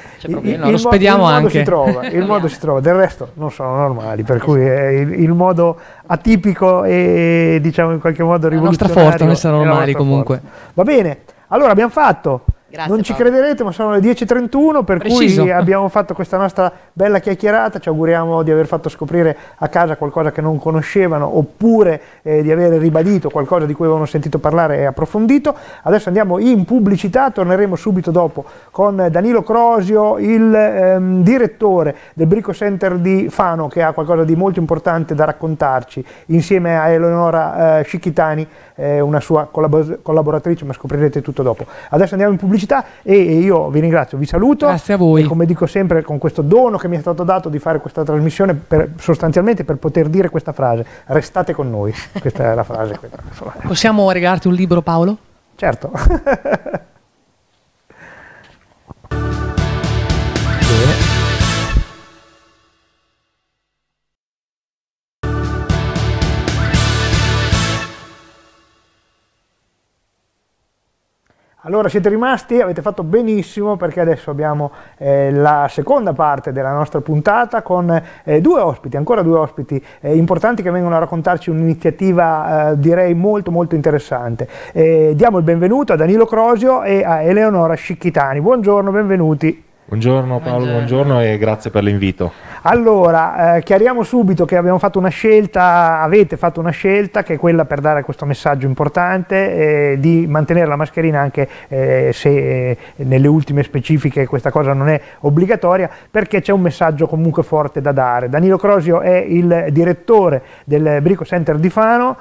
Lo spediamo anche. Il modo si trova, del resto non sono normali, per cui è il modo atipico e diciamo in qualche modo rivoluzionario. La nostra forza non essere normali comunque. Va bene, allora abbiamo fatto. Grazie, non ci Paolo. crederete, ma sono le 10:31, per cui abbiamo fatto questa nostra bella chiacchierata. Ci auguriamo di aver fatto scoprire a casa qualcosa che non conoscevano, oppure di aver ribadito qualcosa di cui avevano sentito parlare e approfondito. Adesso andiamo in pubblicità, torneremo subito dopo con Danilo Crosio, il direttore del Brico Center di Fano, che ha qualcosa di molto importante da raccontarci, insieme a Eleonora Scicchitani, una sua collaboratrice, ma scoprirete tutto dopo. Adesso andiamo in pubblicità e io vi ringrazio, vi saluto. Grazie a voi. E come dico sempre, con questo dono che mi è stato dato di fare questa trasmissione, sostanzialmente per poter dire questa frase: restate con noi. Questa è la frase. Possiamo regalarti un libro, Paolo? Certo. Allora siete rimasti, avete fatto benissimo, perché adesso abbiamo la seconda parte della nostra puntata con ancora due ospiti importanti che vengono a raccontarci un'iniziativa direi molto molto interessante. Diamo il benvenuto a Danilo Crosio e a Eleonora Scicchitani. Buongiorno, benvenuti. Buongiorno Paolo, buongiorno e grazie per l'invito. Allora, chiariamo subito che abbiamo fatto una scelta, avete fatto una scelta che è quella per dare questo messaggio importante di mantenere la mascherina anche se nelle ultime specifiche questa cosa non è obbligatoria, perché c'è un messaggio comunque forte da dare. Danilo Crosio è il direttore del Brico Center di Fano,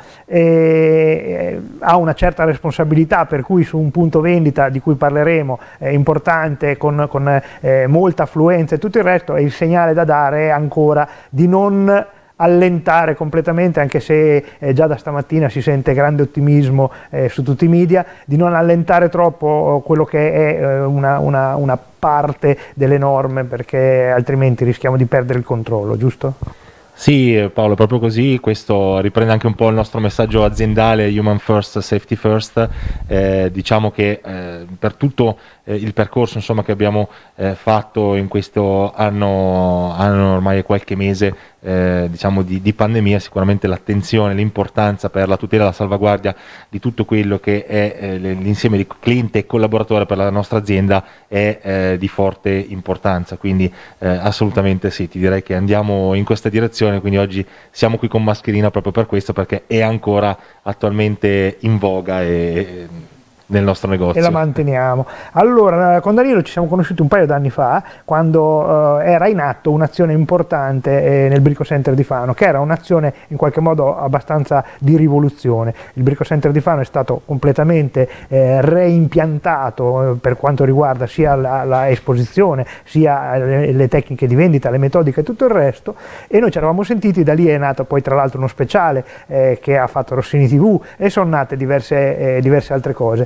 ha una certa responsabilità, per cui su un punto vendita di cui parleremo importante con molta affluenza e tutto il resto, è il segnale da dare ancora di non allentare completamente, anche se già da stamattina si sente grande ottimismo su tutti i media, di non allentare troppo quello che è una parte delle norme, perché altrimenti rischiamo di perdere il controllo, giusto? Sì, Paolo, proprio così. Questo riprende anche un po' il nostro messaggio aziendale Human First, Safety First. Diciamo che per tutto il percorso, insomma, che abbiamo fatto in questo anno ormai qualche mese, diciamo di pandemia, sicuramente l'attenzione, l'importanza per la tutela e la salvaguardia di tutto quello che è l'insieme di cliente e collaboratore per la nostra azienda è di forte importanza, quindi assolutamente sì, ti direi che andiamo in questa direzione, quindi oggi siamo qui con mascherina proprio per questo, perché è ancora attualmente in voga nel nostro negozio. E la manteniamo. Allora, con Danilo ci siamo conosciuti un paio d'anni fa, quando era in atto un'azione importante nel Brico Center di Fano, che era un'azione in qualche modo abbastanza di rivoluzione. Il Brico Center di Fano è stato completamente reimpiantato per quanto riguarda sia la esposizione, sia le tecniche di vendita, le metodiche e tutto il resto, e noi ci eravamo sentiti. Da lì è nato poi tra l'altro uno speciale che ha fatto Rossini TV, e sono nate diverse altre cose.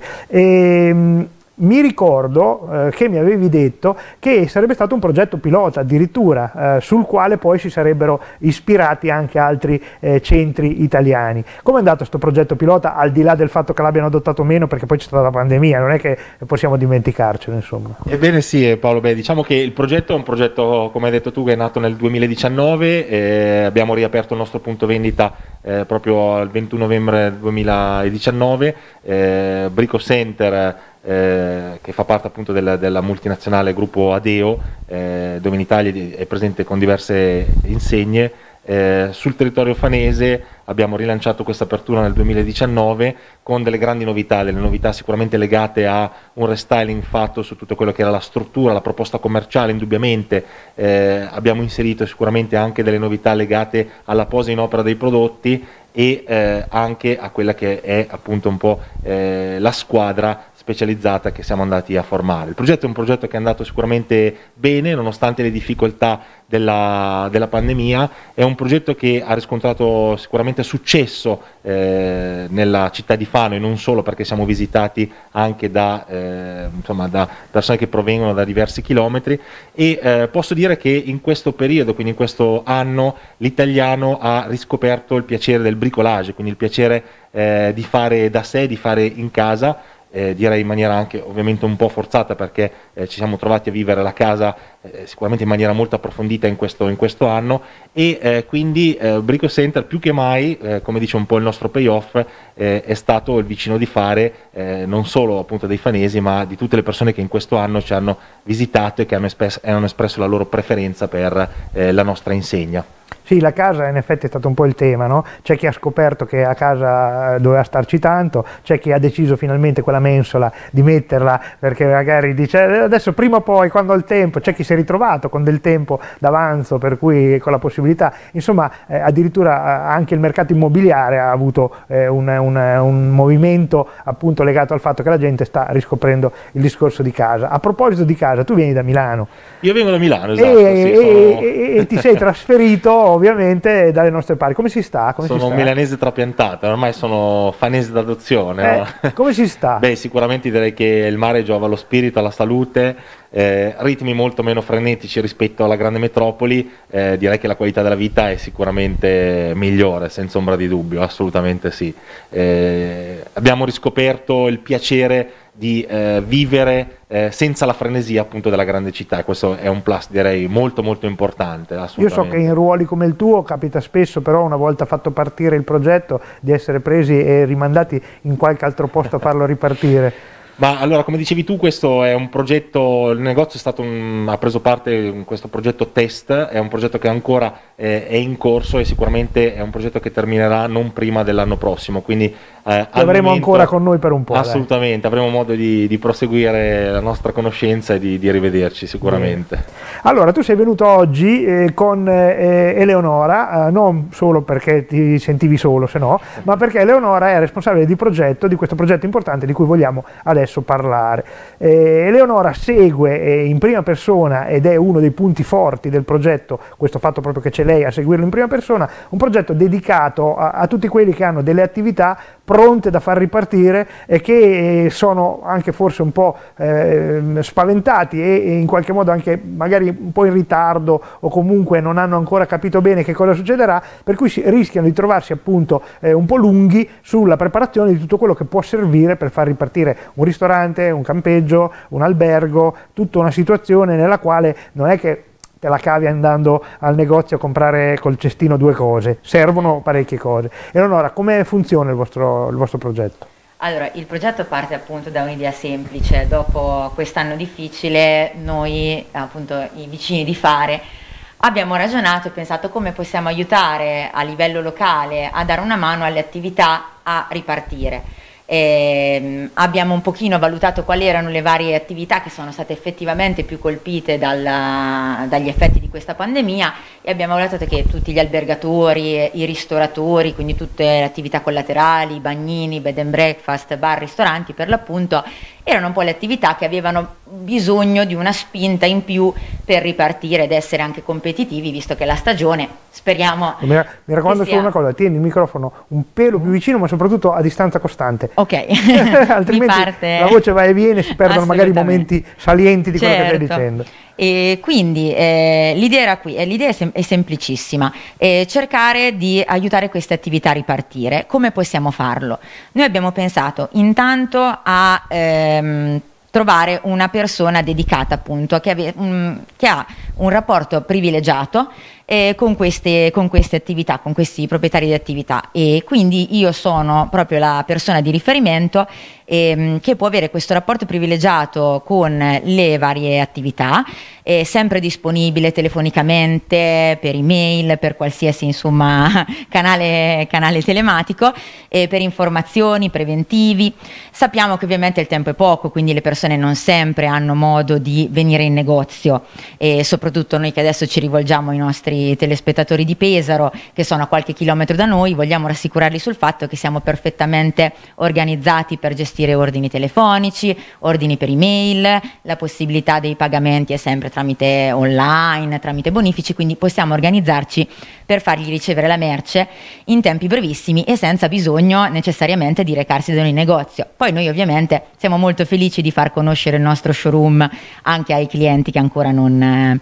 Mi ricordo che mi avevi detto che sarebbe stato un progetto pilota addirittura, sul quale poi si sarebbero ispirati anche altri centri italiani. Come è andato questo progetto pilota, al di là del fatto che l'abbiano adottato meno, perché poi c'è stata la pandemia, non è che possiamo dimenticarcelo, insomma. Ebbene sì, Paolo, diciamo che il progetto è un progetto, come hai detto tu, che è nato nel 2019, abbiamo riaperto il nostro punto vendita proprio il 21 novembre 2019, Brico Center, che fa parte appunto della multinazionale gruppo Adeo, dove in Italia è presente con diverse insegne. Sul territorio fanese abbiamo rilanciato questa apertura nel 2019 con delle grandi novità, delle novità sicuramente legate a un restyling fatto su tutto quello che era la struttura, la proposta commerciale. Indubbiamente abbiamo inserito sicuramente anche delle novità legate alla posa in opera dei prodotti e anche a quella che è appunto un po' la squadra specializzata che siamo andati a formare. Il progetto è un progetto che è andato sicuramente bene nonostante le difficoltà della pandemia, è un progetto che ha riscontrato sicuramente successo nella città di Fano, e non solo, perché siamo visitati anche da persone che provengono da diversi chilometri, e posso dire che in questo periodo, quindi in questo anno, l'italiano ha riscoperto il piacere del bricolage, quindi il piacere di fare da sé, di fare in casa. Direi in maniera anche ovviamente un po' forzata, perché ci siamo trovati a vivere la casa sicuramente in maniera molto approfondita in questo anno, e quindi Brico Center più che mai, come dice un po' il nostro payoff, è stato il vicino di fare non solo appunto dei fanesi, ma di tutte le persone che in questo anno ci hanno visitato e che hanno espresso la loro preferenza per la nostra insegna. Sì, la casa in effetti è stato un po' il tema, no? C'è chi ha scoperto che a casa doveva starci tanto, c'è chi ha deciso finalmente quella mensola di metterla perché magari dice adesso prima o poi quando ho il tempo, c'è chi si è ritrovato con del tempo d'avanzo, per cui con la possibilità, insomma addirittura anche il mercato immobiliare ha avuto un movimento appunto legato al fatto che la gente sta riscoprendo il discorso di casa. A proposito di casa, tu vieni da Milano. Io vengo da Milano, esatto. E ti sei trasferito ovviamente dalle nostre parti. Come si sta? Sono milanese trapiantato, ormai sono fanese d'adozione. No? Come si sta? Beh, sicuramente direi che il mare giova allo spirito, alla salute, ritmi molto meno frenetici rispetto alla grande metropoli, direi che la qualità della vita è sicuramente migliore, senza ombra di dubbio, assolutamente sì. Abbiamo riscoperto il piacere di vivere senza la frenesia appunto della grande città, e questo è un plus direi molto molto importante. Io so che in ruoli come il tuo capita spesso, però una volta fatto partire il progetto, di essere presi e rimandati in qualche altro posto a farlo ripartire. Ma allora, come dicevi tu, questo è un progetto, il negozio ha preso parte in questo progetto test, è un progetto che ancora è in corso, e sicuramente è un progetto che terminerà non prima dell'anno prossimo, quindi avremo ancora con noi per un po'. Assolutamente, avremo modo di proseguire la nostra conoscenza e di rivederci sicuramente. Allora, tu sei venuto oggi con Eleonora, non solo perché ti sentivi solo, se no, ma perché Eleonora è responsabile di questo progetto importante di cui vogliamo adesso parlare. Eleonora segue in prima persona, ed è uno dei punti forti del progetto, questo fatto proprio che c'è lei a seguirlo in prima persona, un progetto dedicato a tutti quelli che hanno delle attività pronte da far ripartire e che sono anche forse un po' spaventati e in qualche modo anche magari un po' in ritardo o comunque non hanno ancora capito bene che cosa succederà, per cui rischiano di trovarsi appunto un po' lunghi sulla preparazione di tutto quello che può servire per far ripartire un ristorante, un campeggio, un albergo, tutta una situazione nella quale non è che te la cavi andando al negozio a comprare col cestino 2 cose, servono parecchie cose. E allora come funziona il vostro progetto? Allora, il progetto parte appunto da un'idea semplice. Dopo quest'anno difficile, noi, appunto i vicini di Fare, abbiamo ragionato e pensato come possiamo aiutare a livello locale a dare una mano alle attività a ripartire. Abbiamo un pochino valutato quali erano le varie attività che sono state effettivamente più colpite dagli effetti di questa pandemia, e abbiamo valutato che tutti gli albergatori, i ristoratori, quindi tutte le attività collaterali, i bagnini, bed and breakfast, bar, ristoranti per l'appunto, erano un po' le attività che avevano bisogno di una spinta in più per ripartire ed essere anche competitivi, visto che la stagione, speriamo... Mi raccomando solo una cosa, tieni il microfono un pelo più vicino, ma soprattutto a distanza costante. Ok. Altrimenti la voce va e viene, si perdono magari i momenti salienti di quello che stai dicendo. E quindi l'idea è semplicissima, cercare di aiutare queste attività a ripartire. Come possiamo farlo? Noi abbiamo pensato intanto a trovare una persona dedicata appunto che ha un rapporto privilegiato con queste attività, con questi proprietari di attività, e quindi io sono proprio la persona di riferimento che può avere questo rapporto privilegiato con le varie attività, sempre disponibile telefonicamente, per email, per qualsiasi insomma canale telematico, per informazioni, preventivi. Sappiamo che ovviamente il tempo è poco, quindi le persone non sempre hanno modo di venire in negozio, e soprattutto noi che adesso ci rivolgiamo ai nostri telespettatori di Pesaro, che sono a qualche chilometro da noi, vogliamo rassicurarli sul fatto che siamo perfettamente organizzati per gestire ordini telefonici, ordini per email, la possibilità dei pagamenti è sempre tramite online, tramite bonifici, quindi possiamo organizzarci per fargli ricevere la merce in tempi brevissimi e senza bisogno necessariamente di recarsi da un negozio. Poi noi ovviamente siamo molto felici di far conoscere il nostro showroom anche ai clienti che ancora non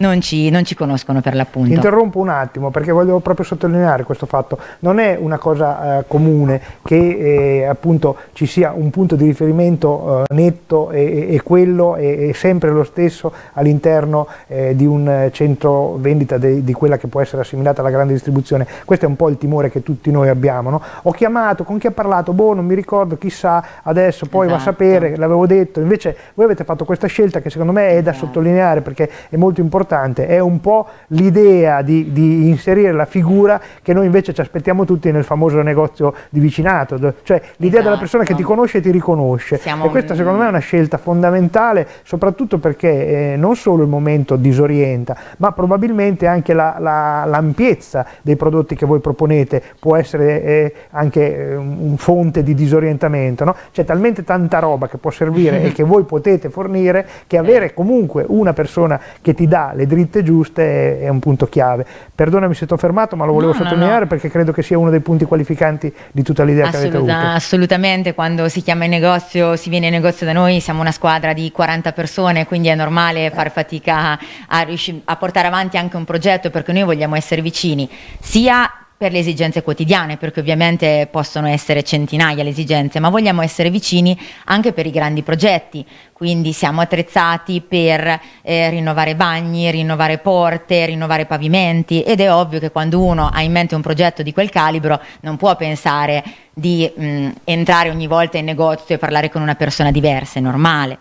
ci conoscono per l'appunto. Interrompo un attimo perché voglio proprio sottolineare questo fatto. Non è una cosa comune che appunto ci sia un punto di riferimento netto e quello è sempre lo stesso all'interno di un centro vendita di quella che può essere assimilata alla grande distribuzione. Questo è un po' il timore che tutti noi abbiamo, no? Ho chiamato, con chi ha parlato? Boh, non mi ricordo, chissà, adesso poi va a sapere, l'avevo detto. Invece voi avete fatto questa scelta che secondo me è da sottolineare perché è molto importante, è un po' l'idea di inserire la figura che noi invece ci aspettiamo tutti nel famoso negozio di vicinato, cioè l'idea della persona che ti conosce e ti riconosce. E questa secondo me è una scelta fondamentale, soprattutto perché non solo il momento disorienta, ma probabilmente anche l'ampiezza dei prodotti che voi proponete può essere anche un fonte di disorientamento, no? C'è talmente tanta roba che può servire e che voi potete fornire che avere comunque una persona che ti dà le dritte giuste è un punto chiave. Perdonami se ti ho fermato, ma lo volevo sottolineare perché credo che sia uno dei punti qualificanti di tutta l'idea che avete avuto. Assolutamente, quando si chiama in negozio, si viene in negozio da noi, siamo una squadra di 40 persone, quindi è normale far fatica a portare avanti anche un progetto, perché noi vogliamo essere vicini sia per le esigenze quotidiane, perché ovviamente possono essere centinaia le esigenze, ma vogliamo essere vicini anche per i grandi progetti, quindi siamo attrezzati per rinnovare bagni, rinnovare porte, rinnovare pavimenti, ed è ovvio che quando uno ha in mente un progetto di quel calibro non può pensare di entrare ogni volta in negozio e parlare con una persona diversa, è normale.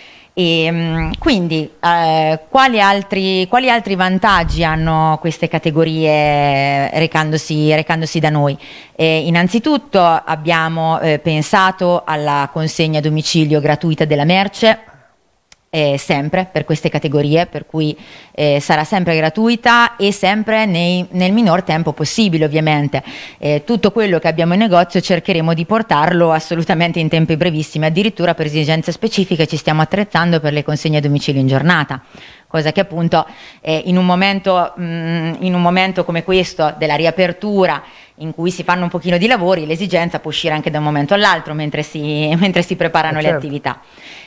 E quindi quali altri vantaggi hanno queste categorie recandosi da noi? Innanzitutto abbiamo pensato alla consegna a domicilio gratuita della merce, sempre per queste categorie, per cui sarà sempre gratuita e sempre nel minor tempo possibile, ovviamente. Tutto quello che abbiamo in negozio cercheremo di portarlo assolutamente in tempi brevissimi, addirittura per esigenze specifiche ci stiamo attrezzando per le consegne a domicilio in giornata. cosa che appunto in un momento come questo della riapertura, in cui si fanno un pochino di lavori, l'esigenza può uscire anche da un momento all'altro mentre si preparano le attività.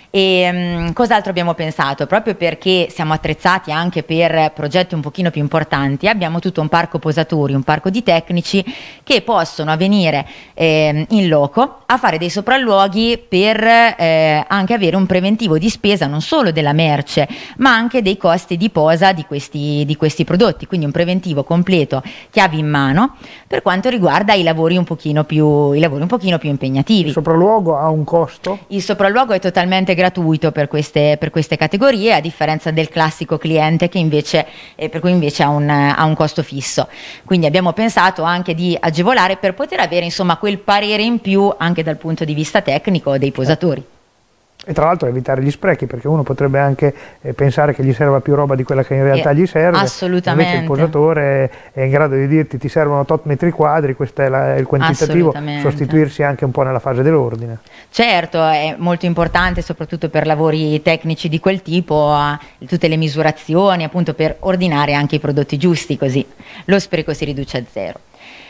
E cos'altro abbiamo pensato? Proprio perché siamo attrezzati anche per progetti un pochino più importanti, abbiamo tutto un parco posatori, un parco di tecnici che possono venire in loco a fare dei sopralluoghi per anche avere un preventivo di spesa non solo della merce ma anche dei costi di posa di questi prodotti, quindi un preventivo completo, chiavi in mano, per quanto riguarda i lavori un pochino più impegnativi. Il sopralluogo ha un costo? Il sopralluogo è totalmente gratuito per queste categorie, a differenza del classico cliente che invece, per cui invece ha un costo fisso. Quindi abbiamo pensato anche di agevolare per poter avere insomma quel parere in più anche dal punto di vista tecnico dei posatori. E tra l'altro evitare gli sprechi, perché uno potrebbe anche pensare che gli serva più roba di quella che in realtà gli serve. Assolutamente. Invece il posatore è in grado di dirti ti servono tot metri quadri, questo è il quantitativo, sostituirsi anche un po' nella fase dell'ordine. Certo, è molto importante soprattutto per lavori tecnici di quel tipo, tutte le misurazioni appunto per ordinare anche i prodotti giusti, così lo spreco si riduce a zero.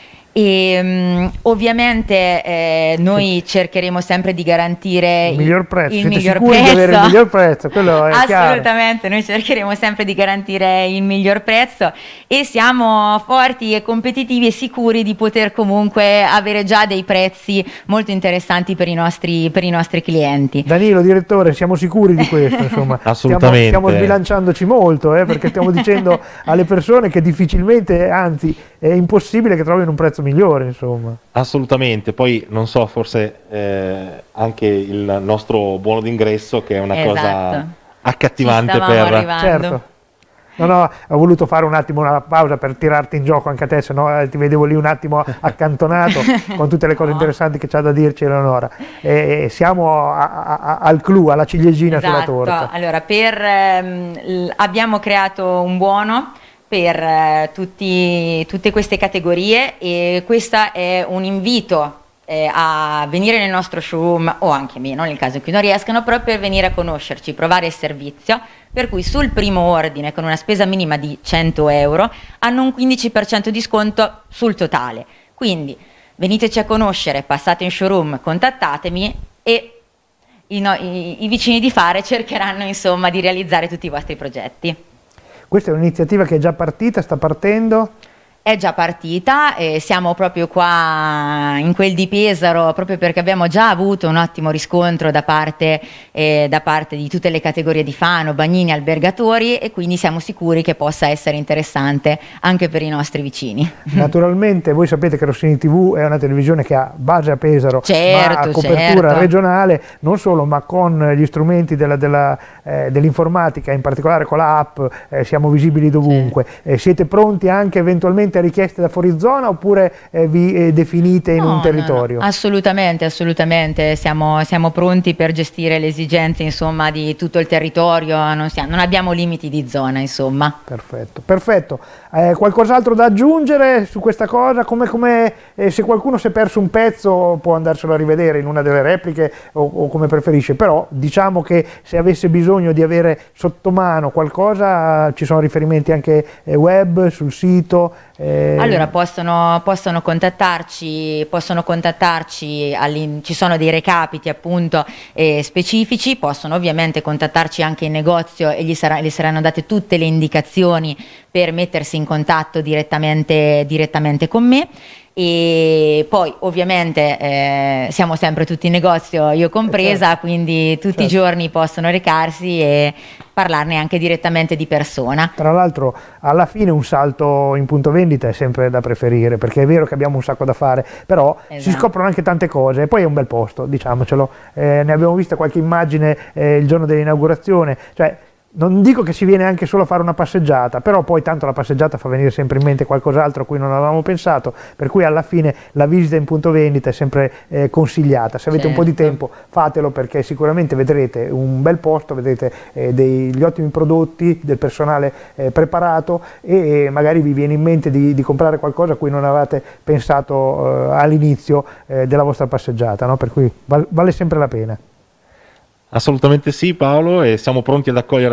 E ovviamente noi cercheremo sempre di garantire il miglior prezzo. Il Siete miglior sicuri prezzo. di avere il miglior prezzo? Quello è assolutamente, chiaro. noi cercheremo sempre di garantire il miglior prezzo e siamo forti e competitivi e sicuri di poter comunque avere già dei prezzi molto interessanti per i nostri clienti. Danilo, direttore, siamo sicuri di questo? Insomma, assolutamente. Stiamo sbilanciandoci molto, perché stiamo dicendo alle persone che difficilmente, anzi è impossibile che trovino un prezzo migliore, insomma. Assolutamente, poi non so, forse anche il nostro buono d'ingresso, che è una cosa accattivante per... Certo. No, ho voluto fare un attimo una pausa per tirarti in gioco anche a te, se no ti vedevo lì un attimo accantonato con tutte le cose interessanti che c'ha da dirci Eleonora. Siamo al clou, alla ciliegina sulla torta. Allora, abbiamo creato un buono per tutte queste categorie e questo è un invito a venire nel nostro showroom o anche meno nel caso in cui non riescano, proprio per venire a conoscerci, provare il servizio, per cui sul primo ordine con una spesa minima di 100 euro hanno un 15% di sconto sul totale. Quindi veniteci a conoscere, passate in showroom, contattatemi e i vicini di Fare cercheranno insomma di realizzare tutti i vostri progetti. Questa è un'iniziativa che è già partita, sta partendo? È già partita, siamo proprio qua in quel di Pesaro proprio perché abbiamo già avuto un ottimo riscontro da parte di tutte le categorie di Fano, bagnini, albergatori e quindi siamo sicuri che possa essere interessante anche per i nostri vicini. Naturalmente voi sapete che Rossini TV è una televisione che ha base a Pesaro, certo, ma ha copertura regionale, non solo, ma con gli strumenti dell'informatica, in particolare con la app, siamo visibili dovunque. Siete pronti anche eventualmente a richieste da fuori zona oppure vi definite in un territorio? No. Assolutamente, siamo pronti per gestire le esigenze insomma di tutto il territorio, non abbiamo limiti di zona insomma. Perfetto. Qualcos'altro da aggiungere su questa cosa? Se qualcuno si è perso un pezzo può andarselo a rivedere in una delle repliche o come preferisce, però diciamo che se avesse bisogno di avere sotto mano qualcosa ci sono riferimenti anche web sul sito. Allora possono contattarci, ci sono dei recapiti appunto specifici, possono ovviamente contattarci anche in negozio e gli saranno date tutte le indicazioni per mettersi in contatto direttamente con me. E poi ovviamente siamo sempre tutti in negozio, io compresa, certo. Quindi tutti i giorni possono recarsi e parlarne anche direttamente di persona. Tra l'altro alla fine un salto in punto vendita è sempre da preferire, perché è vero che abbiamo un sacco da fare, però si scoprono anche tante cose e poi è un bel posto, diciamocelo. Ne abbiamo vista qualche immagine il giorno dell'inaugurazione, cioè non dico che si viene anche solo a fare una passeggiata, però poi tanto la passeggiata fa venire sempre in mente qualcos'altro a cui non avevamo pensato, per cui alla fine la visita in punto vendita è sempre consigliata. Se avete un po' di tempo fatelo, perché sicuramente vedrete un bel posto, vedrete degli ottimi prodotti, del personale preparato e magari vi viene in mente di comprare qualcosa a cui non avevate pensato all'inizio della vostra passeggiata, no? Per cui vale sempre la pena. Assolutamente sì, Paolo, e siamo pronti ad accogliere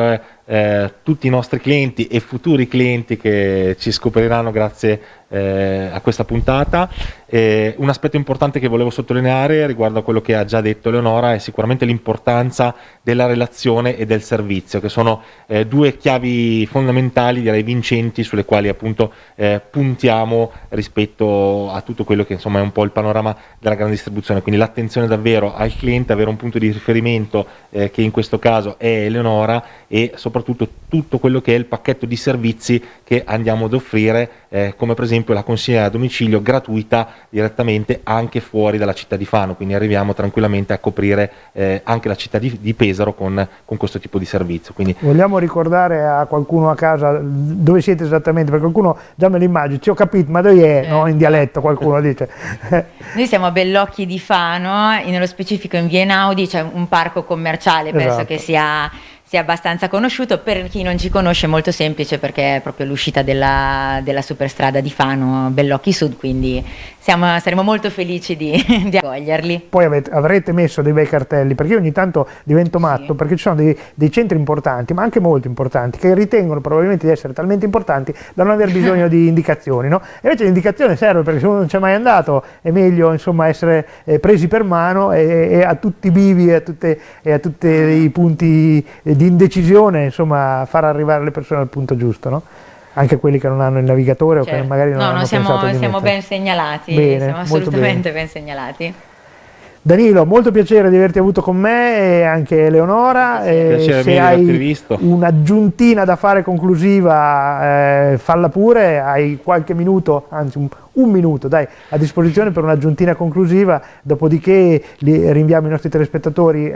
tutti i nostri clienti e futuri clienti che ci scopriranno grazie a questa puntata. Un aspetto importante che volevo sottolineare riguardo a quello che ha già detto Eleonora è sicuramente l'importanza della relazione e del servizio, che sono due chiavi fondamentali, direi vincenti, sulle quali appunto puntiamo rispetto a tutto quello che insomma è un po' il panorama della grande distribuzione. Quindi l'attenzione davvero al cliente, avere un punto di riferimento che in questo caso è Eleonora, e soprattutto tutto quello che è il pacchetto di servizi che andiamo ad offrire, come per esempio la consegna a domicilio gratuita direttamente anche fuori dalla città di Fano, quindi arriviamo tranquillamente a coprire anche la città di Pesaro con questo tipo di servizio. Quindi vogliamo ricordare a qualcuno a casa dove siete esattamente, perché qualcuno già me lo immagino, ci ho capito, ma dove è? No, in dialetto qualcuno dice. Noi siamo a Bellocchi di Fano, nello specifico in Via Einaudi c'è un parco commerciale, penso esatto, che sia abbastanza conosciuto. Per chi non ci conosce è molto semplice, perché è proprio l'uscita della superstrada di Fano, Bellocchi Sud, quindi saremo molto felici di accoglierli. Poi avrete messo dei bei cartelli, perché io ogni tanto divento matto, sì, perché ci sono dei centri importanti, ma anche molto importanti, che ritengono probabilmente di essere talmente importanti da non aver bisogno di indicazioni, no? E invece l'indicazione serve, perché se uno non c'è mai andato è meglio insomma essere presi per mano e a tutti i bivi e a tutti i punti di indecisione, insomma, far arrivare le persone al punto giusto, no? Anche quelli che non hanno il navigatore, certo, o che magari non hanno pensato di siamo ben segnalati, bene, siamo assolutamente ben segnalati. Danilo, molto piacere di averti avuto con me, e anche Eleonora. Se hai un'aggiuntina da fare conclusiva, falla pure, hai qualche minuto, anzi un minuto dai, a disposizione per un'aggiuntina conclusiva, dopodiché rinviamo i nostri telespettatori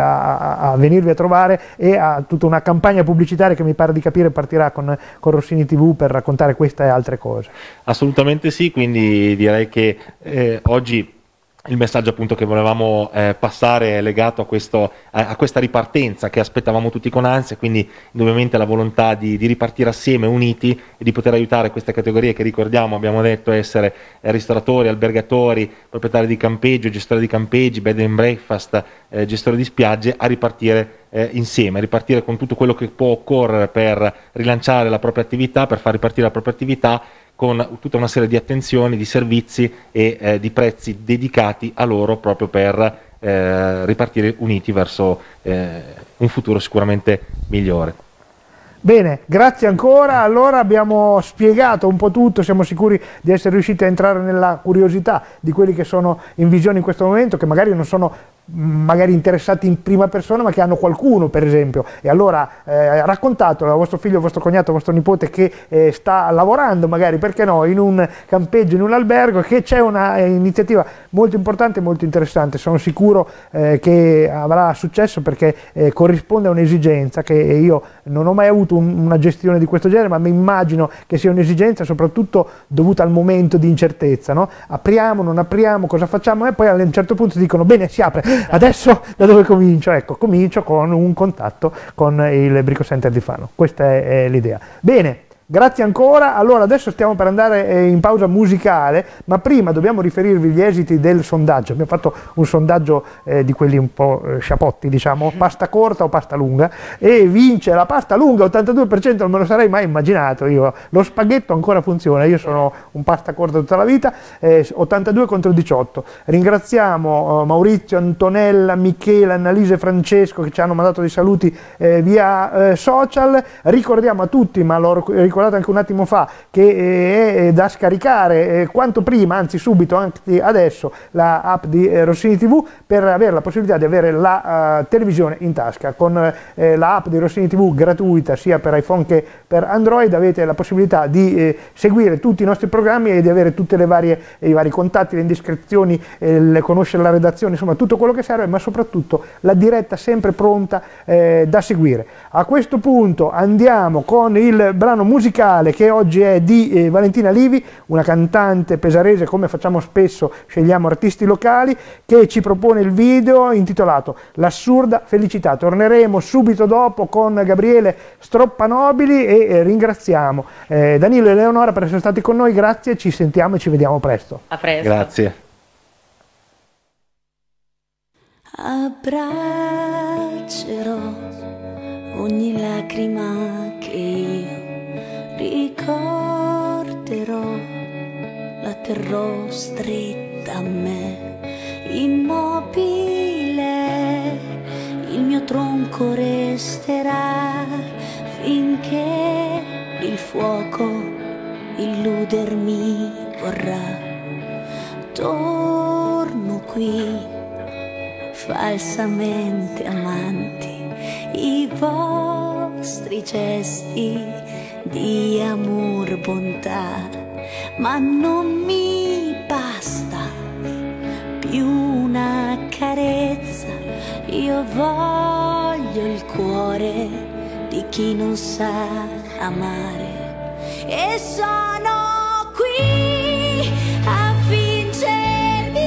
a venirvi a trovare, e a tutta una campagna pubblicitaria che mi pare di capire partirà con Rossini TV per raccontare questa e altre cose. Assolutamente sì, quindi direi che oggi il messaggio appunto che volevamo passare è legato a questa ripartenza che aspettavamo tutti con ansia, quindi indubbiamente la volontà di ripartire assieme, uniti, e di poter aiutare queste categorie che, ricordiamo, abbiamo detto essere ristoratori, albergatori, proprietari di campeggio, gestori di campeggi, bed and breakfast, gestori di spiagge, a ripartire insieme, a ripartire con tutto quello che può occorrere per rilanciare la propria attività, per far ripartire la propria attività, con tutta una serie di attenzioni, di servizi e di prezzi dedicati a loro, proprio per ripartire uniti verso un futuro sicuramente migliore. Bene, grazie ancora. Allora abbiamo spiegato un po' tutto, siamo sicuri di essere riusciti a entrare nella curiosità di quelli che sono in visione in questo momento, che magari non sono interessati in prima persona, ma che hanno qualcuno, per esempio, e allora raccontatelo a vostro figlio, vostro cognato, vostro nipote che sta lavorando magari, perché no, in un campeggio, in un albergo, che c'è una iniziativa molto importante e molto interessante. Sono sicuro che avrà successo, perché corrisponde a un'esigenza che io non ho mai avuto una gestione di questo genere, ma mi immagino che sia un'esigenza soprattutto dovuta al momento di incertezza, no? Apriamo, non apriamo, cosa facciamo? E poi a un certo punto dicono bene, si apre. Adesso da dove comincio? Ecco, comincio con un contatto con il Brico Center di Fano. Questa è l'idea. Bene, grazie ancora. Allora adesso stiamo per andare in pausa musicale, ma prima dobbiamo riferirvi gli esiti del sondaggio. Abbiamo fatto un sondaggio di quelli un po' sciapotti, diciamo, pasta corta o pasta lunga, e vince la pasta lunga, 82%, non me lo sarei mai immaginato io. Lo spaghetto ancora funziona, io sono un pasta corta tutta la vita, 82 contro 18. Ringraziamo Maurizio, Antonella, Michela, Annalisa e Francesco che ci hanno mandato dei saluti via social. Ricordiamo a tutti, ma l'ho ricordato anche un attimo fa, che è da scaricare quanto prima, anzi subito, anche adesso, la app di Rossini TV, per avere la possibilità di avere la televisione in tasca. Con la app di Rossini TV gratuita sia per iPhone che per Android avete la possibilità di seguire tutti i nostri programmi e di avere tutte i vari contatti, le indiscrezioni, conoscere la redazione, insomma tutto quello che serve, ma soprattutto la diretta sempre pronta da seguire. A questo punto andiamo con il brano musicale che oggi è di Valentina Livi, una cantante pesarese. Come facciamo spesso, scegliamo artisti locali, che ci propone il video intitolato L'assurda felicità. Torneremo subito dopo con Gabriele Stroppanobili e ringraziamo Danilo e Eleonora per essere stati con noi. Grazie, ci sentiamo e ci vediamo presto. A presto. Grazie. Abbraccerò ogni lacrima che io ricorderò, la terrò stretta a me, immobile, il mio tronco resterà finché il fuoco illudermi vorrà. Torno qui, falsamente amanti, i vostri gesti di amor, bontà, ma non mi basta più una carezza. Io voglio il cuore di chi non sa amare, e sono qui a fingermi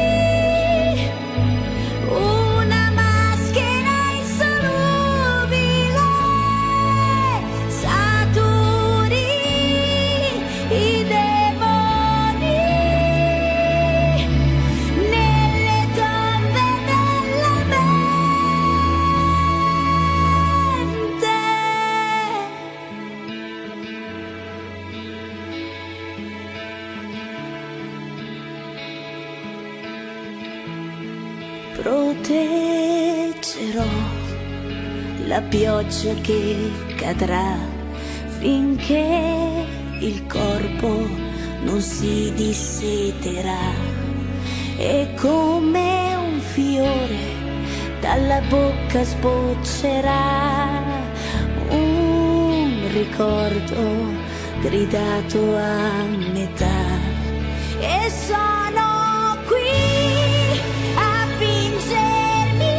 una maschera insolubile, saturi i demoni nelle tombe della mente. Proteggerò la pioggia che cadrà finché il corpo non si disseterà, e come un fiore dalla bocca sboccerà un ricordo gridato a metà, e sono qui a fingermi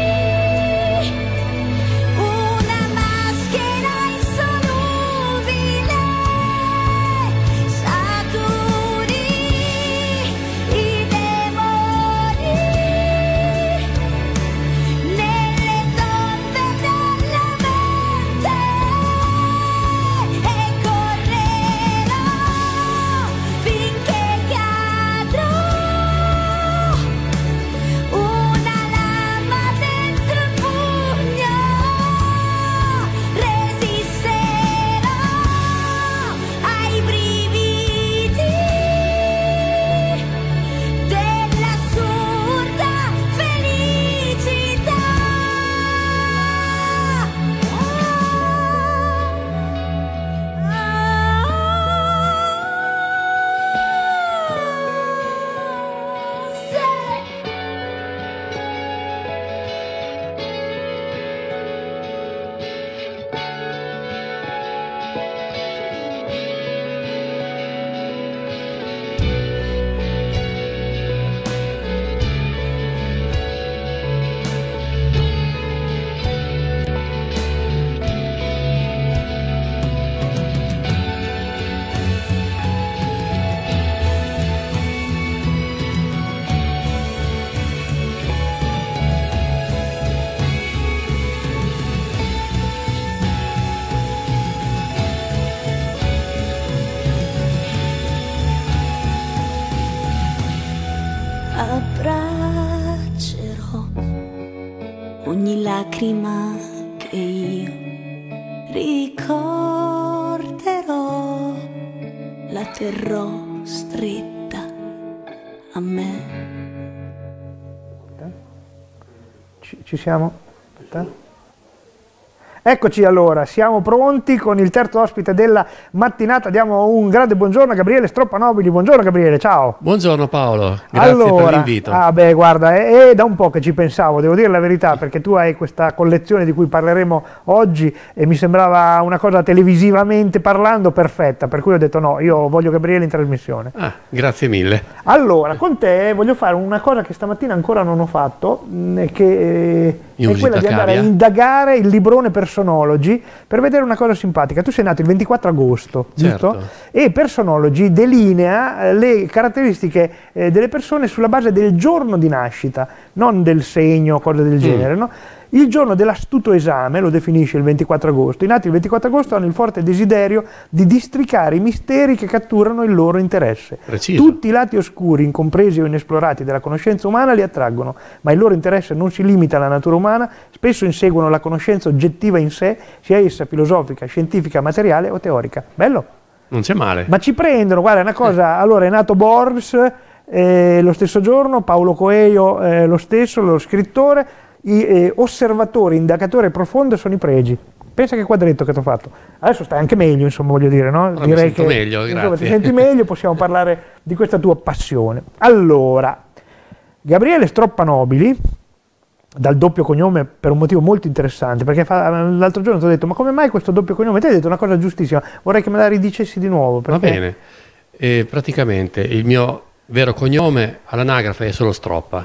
una maschera insolubile, saturi i demoni nelle tombe della mente, e correrò finché cadrò una lama dentro il pugno, resisterò ai brividi dell'assurda felicità. Abbraccerò ogni lacrima che io ricorderò, la terrò stretta a me. Ci siamo? Aspetta. Eccoci allora, siamo pronti con il terzo ospite della mattinata. Diamo un grande buongiorno a Gabriele Stroppanobili. Buongiorno Gabriele, ciao. Buongiorno Paolo, grazie allora, per l'invito. Beh, guarda, è da un po' che ci pensavo, devo dire la verità, perché tu hai questa collezione di cui parleremo oggi e mi sembrava una cosa televisivamente parlando perfetta, per cui ho detto no, io voglio Gabriele in trasmissione. Grazie mille. Allora, con te voglio fare una cosa che stamattina ancora non ho fatto, che è quella di andare a indagare il librone Personology per vedere una cosa simpatica. Tu sei nato il 24 agosto, certo, giusto? E Personology delinea le caratteristiche delle persone sulla base del giorno di nascita, non del segno, cose del genere, no? Il giorno dell'astuto esame, lo definisce il 24 agosto, i nati il 24 agosto hanno il forte desiderio di districare i misteri che catturano il loro interesse. Preciso. Tutti i lati oscuri, incompresi o inesplorati della conoscenza umana li attraggono, ma il loro interesse non si limita alla natura umana, spesso inseguono la conoscenza oggettiva in sé, sia essa filosofica, scientifica, materiale o teorica. Bello? Non c'è male. Ma ci prendono, guarda, è una cosa, allora è nato Borges lo stesso giorno, Paulo Coelho lo stesso, lo scrittore, i osservatori, indagatori profondo sono i pregi. Pensa che quadretto che ti ho fatto. Adesso stai anche meglio, insomma, voglio dire, no? Allora, Direi mi sento che meglio, insomma, grazie. ti senti meglio, possiamo parlare di questa tua passione. Allora, Gabriele Stroppanobili, dal doppio cognome per un motivo molto interessante, perché l'altro giorno ti ho detto, ma come mai questo doppio cognome? Ti hai detto una cosa giustissima, vorrei che me la ridicessi di nuovo. Va bene. Praticamente il mio vero cognome all'anagrafe è solo Stroppa,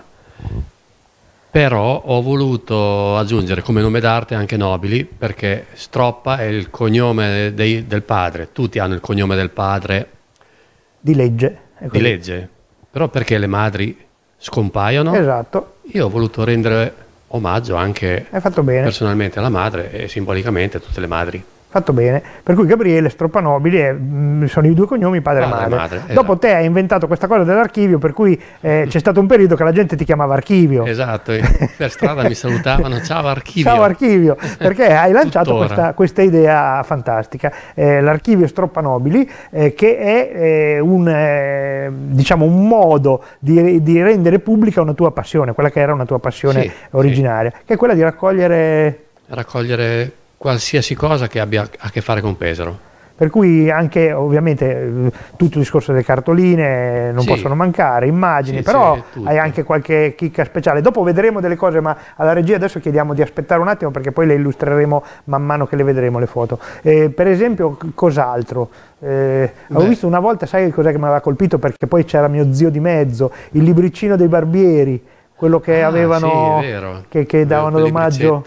però ho voluto aggiungere come nome d'arte anche Nobili, perché Stroppa è il cognome del padre, tutti hanno il cognome del padre di legge. Di legge, però perché le madri scompaiono? Esatto. Io ho voluto rendere omaggio anche Hai fatto bene. personalmente alla madre e simbolicamente a tutte le madri. Fatto bene, per cui Gabriele Stroppanobili sono i due cognomi padre e madre. Dopo esatto. te hai inventato questa cosa dell'archivio, per cui c'è stato un periodo che la gente ti chiamava Archivio. Esatto, per strada mi salutavano, ciao Archivio. Ciao Archivio, perché hai lanciato questa idea fantastica, l'Archivio Stroppanobili, che è diciamo un modo di rendere pubblica una tua passione, quella che era una tua passione originaria, che è quella di raccogliere qualsiasi cosa che abbia a che fare con Pesaro. Per cui anche ovviamente tutto il discorso delle cartoline non possono mancare, immagini, però hai anche qualche chicca speciale. Dopo vedremo delle cose, ma alla regia adesso chiediamo di aspettare un attimo perché poi le illustreremo man mano che le vedremo le foto. Per esempio, cos'altro? Avevo visto una volta, sai cos'è che mi aveva colpito, perché poi c'era mio zio di mezzo, il libricino dei barbieri, quello che avevano, che davano d'omaggio.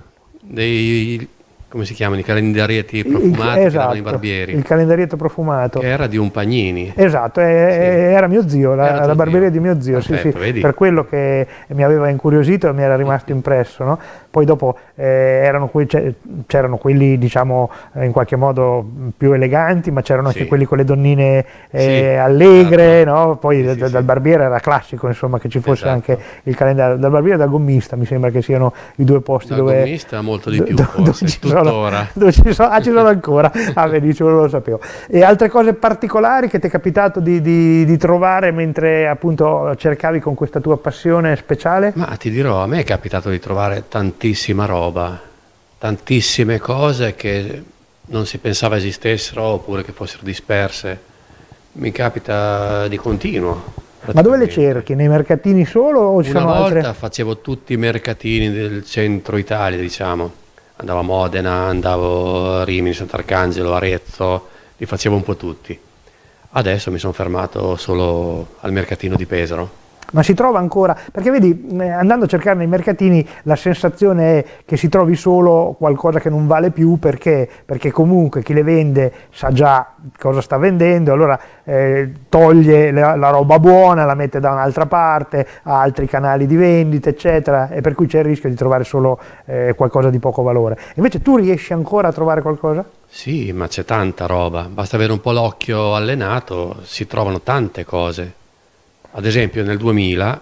Come si chiamano? I calendarietti profumati che davano i barbieri. Il calendarietto profumato. Che era di un Pagnini. Esatto, era mio zio, la barberia di mio zio, Perfetto, per quello che mi aveva incuriosito e mi era rimasto impresso, no? Poi dopo c'erano quelli, diciamo, in qualche modo più eleganti, ma c'erano anche quelli con le donnine allegre, no? Poi dal barbiere era classico, insomma, che ci fosse anche il calendario. Dal barbiere e dal gommista mi sembra che siano i due posti dove... Dal gommista molto di più, forse, tuttora. Ci sono ancora, benissimo, non lo sapevo. E altre cose particolari che ti è capitato di trovare mentre appunto cercavi con questa tua passione speciale? Ma ti dirò, a me è capitato di trovare tantissima roba, tantissime cose che non si pensava esistessero oppure che fossero disperse. Mi capita di continuo. Ma dove le cerchi? Nei mercatini solo o ci sono altre? Una volta facevo tutti i mercatini del centro Italia, diciamo. Andavo a Modena, andavo a Rimini, Sant'Arcangelo, Arezzo, li facevo un po' tutti. Adesso mi sono fermato solo al mercatino di Pesaro. Ma si trova ancora? Perché vedi, andando a cercare nei mercatini la sensazione è che si trovi solo qualcosa che non vale più, perché comunque chi le vende sa già cosa sta vendendo, allora toglie la roba buona, la mette da un'altra parte, ha altri canali di vendita, eccetera, e per cui c'è il rischio di trovare solo qualcosa di poco valore. Invece tu riesci ancora a trovare qualcosa? Sì, ma c'è tanta roba, basta avere un po' l'occhio allenato, si trovano tante cose. Ad esempio nel 2000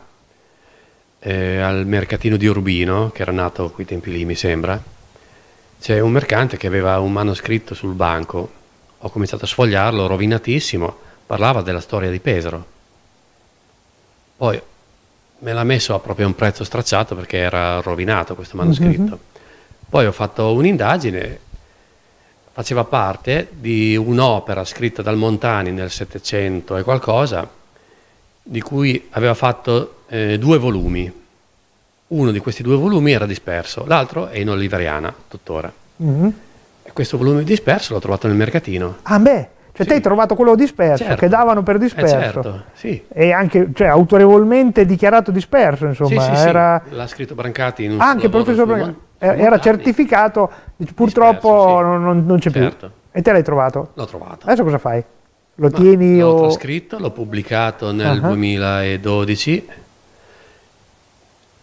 al mercatino di Urbino, che era nato a quei tempi lì mi sembra, c'è un mercante che aveva un manoscritto sul banco, ho cominciato a sfogliarlo, rovinatissimo, parlava della storia di Pesaro. Poi me l'ha messo a proprio un prezzo stracciato perché era rovinato questo manoscritto. Poi ho fatto un'indagine, faceva parte di un'opera scritta dal Montani nel 700 e qualcosa, di cui aveva fatto 2 volumi. Uno di questi 2 volumi era disperso, l'altro è in oliveriana tuttora. E questo volume disperso l'ho trovato nel mercatino. Ah beh, cioè te hai trovato quello disperso, che davano per disperso. Certo, sì. E anche, cioè, autorevolmente dichiarato disperso, insomma. Sì, era... l'ha scritto Brancati in un anche il professor Brancati. Era certificato, purtroppo disperso, non c'è più. E te l'hai trovato? L'ho trovato. Adesso cosa fai? Lo tieni l'ho o... trascritto, l'ho pubblicato nel 2012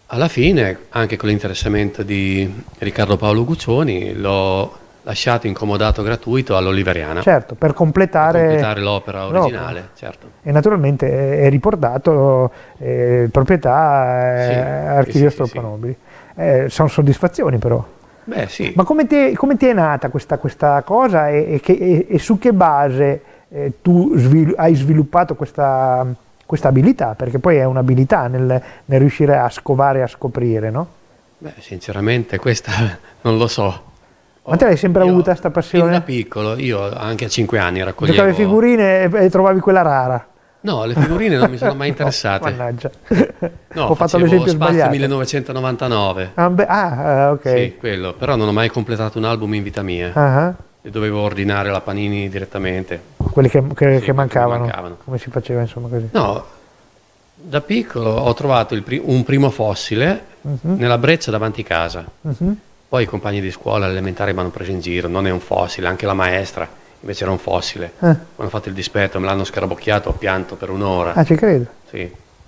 alla fine, anche con l'interessamento di Riccardo Paolo Guccioni, l'ho lasciato incomodato gratuito all'Oliveriana. Certo, per completare l'opera originale, certo. E naturalmente è riportato proprietà Archivio Stropanobili. Sono soddisfazioni però. Beh, sì. Ma come ti è nata questa cosa e su che base tu hai sviluppato questa abilità? Perché poi è un'abilità nel riuscire a scovare e a scoprire, no? Beh, sinceramente questa non lo so. Ma te l'hai sempre avuta questa passione? Fin da piccolo, io anche a 5 anni raccoglievo... Giocavi figurine e trovavi quella rara? No, le figurine non mi sono mai interessate. No, mannaggia. No, ho fatto l'esempio sbagliato. Spazio 1999. Ok. Sì, quello. Però non ho mai completato un album in vita mia. E dovevo ordinare la Panini direttamente. Quelli che mancavano. Come si faceva, insomma, così? No, da piccolo ho trovato un primo fossile nella breccia davanti casa. Poi i compagni di scuola elementari mi hanno preso in giro, non è un fossile, anche la maestra invece era un fossile. Quando ho fatto il dispetto, me l'hanno scarabocchiato, ho pianto per un'ora. Ah, ci credo. Sì.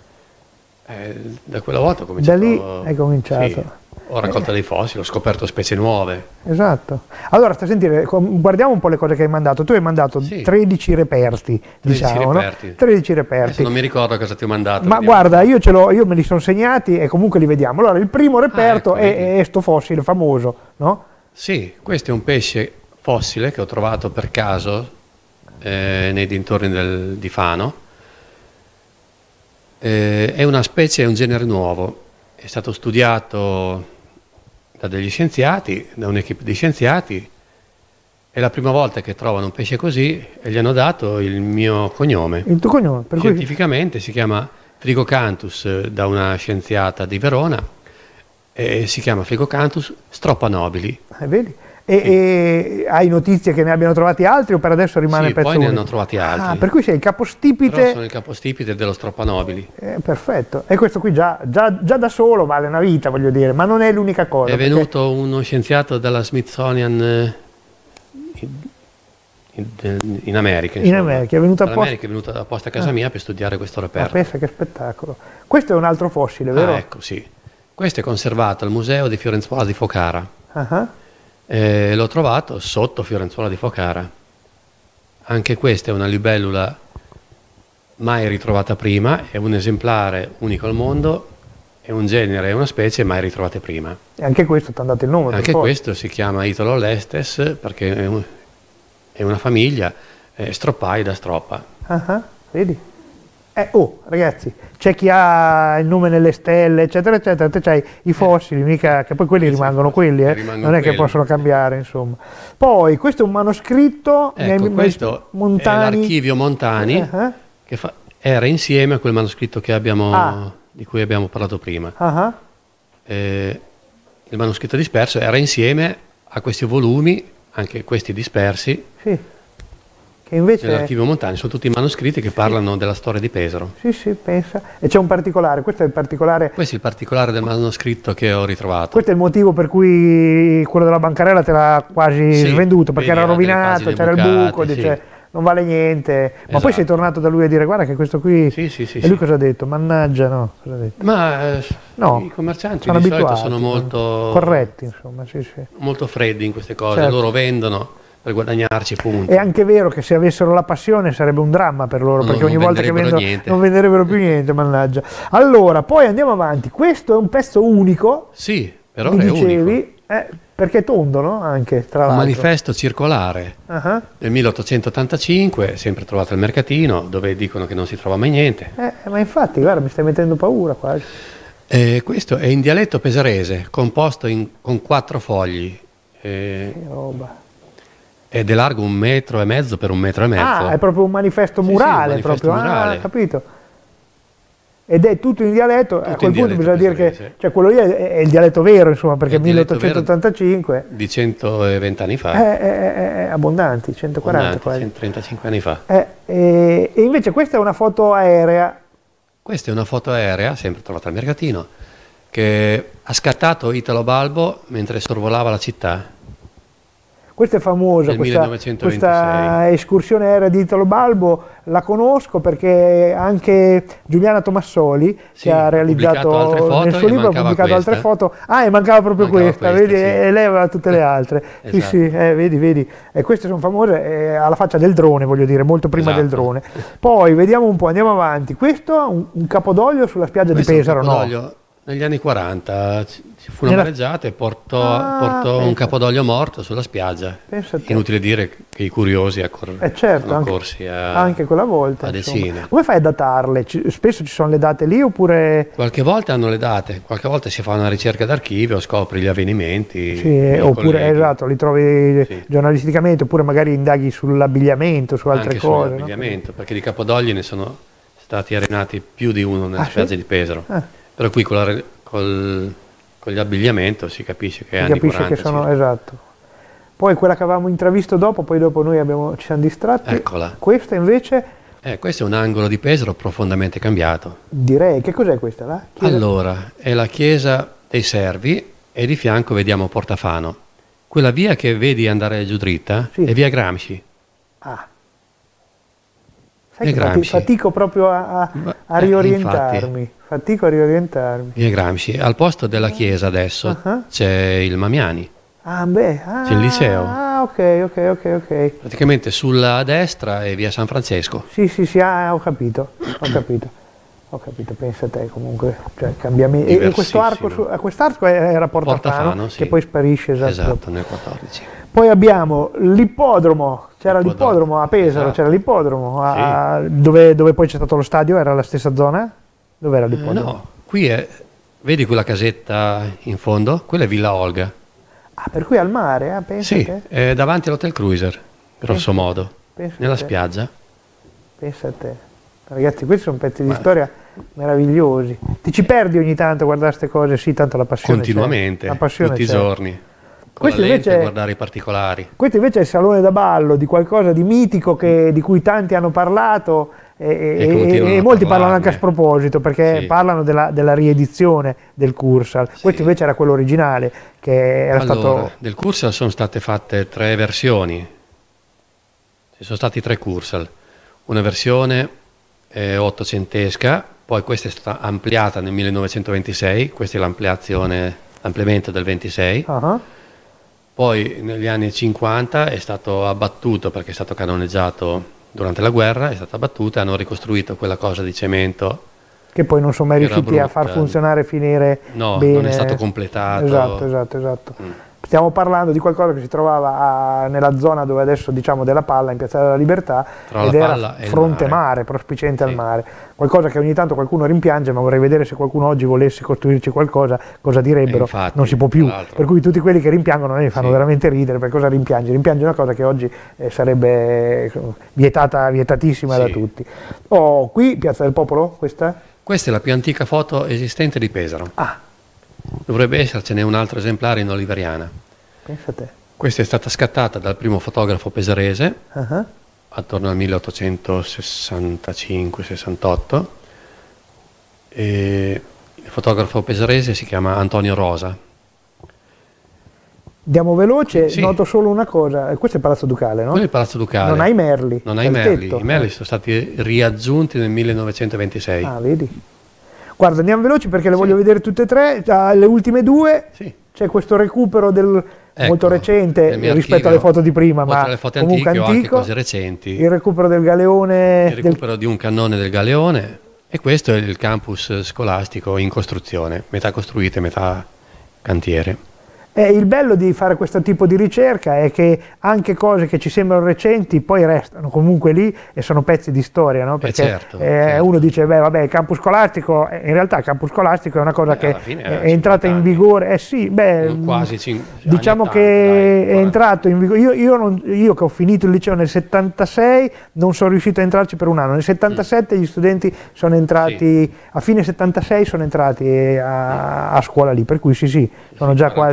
Da quella volta ho cominciato. Da lì hai cominciato. Sì. Ho raccolto dei fossili, ho scoperto specie nuove. Esatto. Allora, sta a sentire, guardiamo un po' le cose che hai mandato. Tu hai mandato 13 reperti, 13 diciamo, reperti. No? 13 reperti. Adesso non mi ricordo cosa ti ho mandato. Ma guarda, io me li sono segnati e comunque li vediamo. Allora, il primo reperto è sto fossile famoso, no? Sì, questo è un pesce fossile che ho trovato per caso nei dintorni di Fano. È una specie, è un genere nuovo. È stato studiato da degli scienziati, da un'equipe di scienziati. È la prima volta che trovano un pesce così e gli hanno dato il mio cognome. Il tuo cognome? Per Scientificamente si chiama Frigocanthus da una scienziata di Verona e si chiama Frigocanthus stropanobili. Vedi? E hai notizie che ne abbiano trovati altri o per adesso rimane il pezzo poi unico? Ne hanno trovati altri. Per cui sei il capostipite. Però sono il capostipite dello stropanobili. Perfetto. E questo qui già da solo vale una vita, voglio dire, ma non è l'unica cosa. È venuto uno scienziato dalla Smithsonian in America. In America, è venuto apposta a casa mia per studiare questo reperto. Pensa che spettacolo. Questo è un altro fossile, vero? Ecco, sì. Questo è conservato al Museo di Fiorenzuola di Focara. L'ho trovato sotto Fiorenzuola di Focara. Anche questa è una libellula mai ritrovata prima, è un esemplare unico al mondo, è un genere, è una specie mai ritrovate prima. E anche questo ti ha dato il nome. Anche questo si chiama Italo-lestes perché è una famiglia, Stroppai da stroppa. Vedi? Ragazzi, c'è chi ha il nome nelle stelle, eccetera, eccetera, te c'hai i fossili, mica che poi quelli rimangono quelli, non è che possono cambiare, insomma. Poi, questo è un manoscritto, questo è l'Archivio Montani, che era insieme a quel manoscritto che di cui abbiamo parlato prima. Il manoscritto disperso era insieme a questi volumi, anche questi dispersi. Sì. Che invece nell'Archivio Montani sono tutti manoscritti che parlano della storia di Pesaro. Sì, pensa. E c'è un particolare, questo è il particolare. Questo è il particolare del manoscritto che ho ritrovato. Questo è il motivo per cui quello della bancarella te l'ha quasi svenduto, perché era rovinato, c'era il buco, dice non vale niente. Ma poi sei tornato da lui a dire guarda che questo qui. E lui cosa ha detto? Mannaggia, no. Cosa ha detto? Ma i commercianti sono di abituati, solito sono molto corretti, insomma, molto freddi in queste cose, loro vendono per guadagnarci, punto. È anche vero che se avessero la passione sarebbe un dramma per loro, perché ogni volta che vendono non venderebbero più niente, mannaggia. Allora, poi andiamo avanti. Questo è un pezzo unico. Sì, però mi è dicevi, unico. Perché è tondo, no? Anche, tra l'altro. Un manifesto circolare del 1885, sempre trovato al mercatino, dove dicono che non si trova mai niente. Ma infatti, guarda, mi stai mettendo paura quasi. Questo è in dialetto pesarese, composto con 4 fogli. Che roba. Ed è largo 1,5 metri per 1,5 metri. È proprio un manifesto murale, murale. Capito? Ed è tutto in dialetto, a quel punto bisogna dire che quello lì è il dialetto vero, insomma, perché 1885 di 120 anni fa. È abbondanti, 140 quasi. 135 anni fa. E invece questa è una foto aerea. Questa è una foto aerea, sempre trovata al mercatino, che ha scattato Italo Balbo mentre sorvolava la città. Questa è famosa, Nel 1926. questa escursione aerea di Italo Balbo, la conosco perché anche Giuliana Tomassoli, Sì, che ha realizzato nel suo libro, ha pubblicato altre foto. Ah, e mancava proprio questa, vedi? Sì. E lei aveva tutte le altre. Esatto. Sì, vedi. E queste sono famose alla faccia del drone, voglio dire, molto prima del drone. Poi vediamo un po', andiamo avanti. Questo è un capodoglio sulla spiaggia di Pesaro, no? Negli anni 40 ci fu una mareggiata e portò un capodoglio morto sulla spiaggia. Inutile dire che i curiosi certo, sono corsi anche quella volta, a decine. Come fai a datarle? Spesso ci sono le date lì oppure... Qualche volta hanno le date, qualche volta si fa una ricerca d'archivio, scopri gli avvenimenti. Sì, oppure esatto, li trovi giornalisticamente, oppure magari indaghi sull'abbigliamento, su altre anche cose. Sull'abbigliamento, perché di capodogli ne sono stati arenati più di uno nella spiaggia di Pesaro. Però qui con l'abbigliamento si capisce che è anni 40. Che sono, esatto. Poi quella che avevamo intravisto dopo noi ci siamo distratti. Eccola. Questa invece... questo è un angolo di Pesaro profondamente cambiato. Direi, che cos'è questa? Allora, è la chiesa dei Servi e di fianco vediamo Portafano. Quella via che vedi andare giù dritta è via Gramsci. Sai che fatico proprio a riorientarmi. Fatico a riorientarmi. Via Gramsci. Al posto della chiesa adesso c'è il Mamiani. C'è il liceo. Ok. Praticamente sulla destra è via San Francesco. Sì, ho capito. Pensa a te comunque, cioè cambiamenti. E quest'arco era Portafano, che poi sparisce, esatto, nel 14. Poi abbiamo l'ippodromo, c'era l'ippodromo a Pesaro, c'era l'ippodromo, dove poi c'è stato lo stadio, era la stessa zona? Dove era l'ippodromo? No, qui vedi quella casetta in fondo? Quella è Villa Olga. Per cui al mare, pensa sì, te? È davanti all'Hotel Cruiser, grosso modo, nella spiaggia. Pensa a te. Ragazzi, questi sono pezzi di storia meravigliosi. Ti ci perdi ogni tanto a guardare queste cose? Sì, tanto la passione continuamente, tutti i giorni. Con questo la lente invece, guardare i particolari. Questo invece è il salone da ballo, di qualcosa di mitico di cui tanti hanno parlato e molti parlano anche a sproposito, perché parlano della riedizione del Cursal. Questo invece era quello originale, che era stato... Del Cursal sono state fatte 3 versioni, ci sono stati 3 Cursal, una versione ottocentesca, poi questa è stata ampliata nel 1926, questa è l'ampliamento del 26. Poi negli anni 50 è stato abbattuto perché è stato cannoneggiato durante la guerra, è stato abbattuto e hanno ricostruito quella cosa di cemento. Che poi non sono mai riusciti a far funzionare e finire bene. Non è stato completato. Esatto. Stiamo parlando di qualcosa che si trovava nella zona dove adesso diciamo della Palla, in Piazza della Libertà, ed era fronte mare, prospiciente al mare. Qualcosa che ogni tanto qualcuno rimpiange, ma vorrei vedere se qualcuno oggi volesse costruirci qualcosa, cosa direbbero. Infatti, non si può più. Per cui tutti quelli che rimpiangono a me mi fanno veramente ridere, perché cosa rimpiange? Rimpiange una cosa che oggi sarebbe vietatissima da tutti. Qui Piazza del Popolo, questa? Questa è la più antica foto esistente di Pesaro. Dovrebbe essercene un altro esemplare in Oliveriana. Pensa a te. Questa è stata scattata dal primo fotografo pesarese attorno al 1865-68. Il fotografo pesarese si chiama Antonio Rosa. Andiamo veloce, noto solo una cosa, questo è il Palazzo Ducale, no? Quello è il Palazzo Ducale. Non hai merli. Non hai merli, i merli sono stati riaggiunti nel 1926. Vedi? Guarda, andiamo veloci perché le voglio vedere tutte e 3, le ultime 2, c'è questo recupero molto recente rispetto alle foto di prima, ma alle foto comunque antiche antico, o anche cose recenti. Il recupero del galeone. Il recupero di un cannone del galeone, e questo è il campus scolastico in costruzione, metà costruito e metà cantiere. Il bello di fare questo tipo di ricerca è che anche cose che ci sembrano recenti poi restano comunque lì e sono pezzi di storia, no? Perché uno dice, il campus scolastico, in realtà il campus scolastico è una cosa che è entrata in vigore, diciamo che è entrato in vigore. Io che ho finito il liceo nel 76 non sono riuscito a entrarci per un anno, nel 77 gli studenti sono entrati, a fine 76 sono entrati a scuola lì, per cui sono già quasi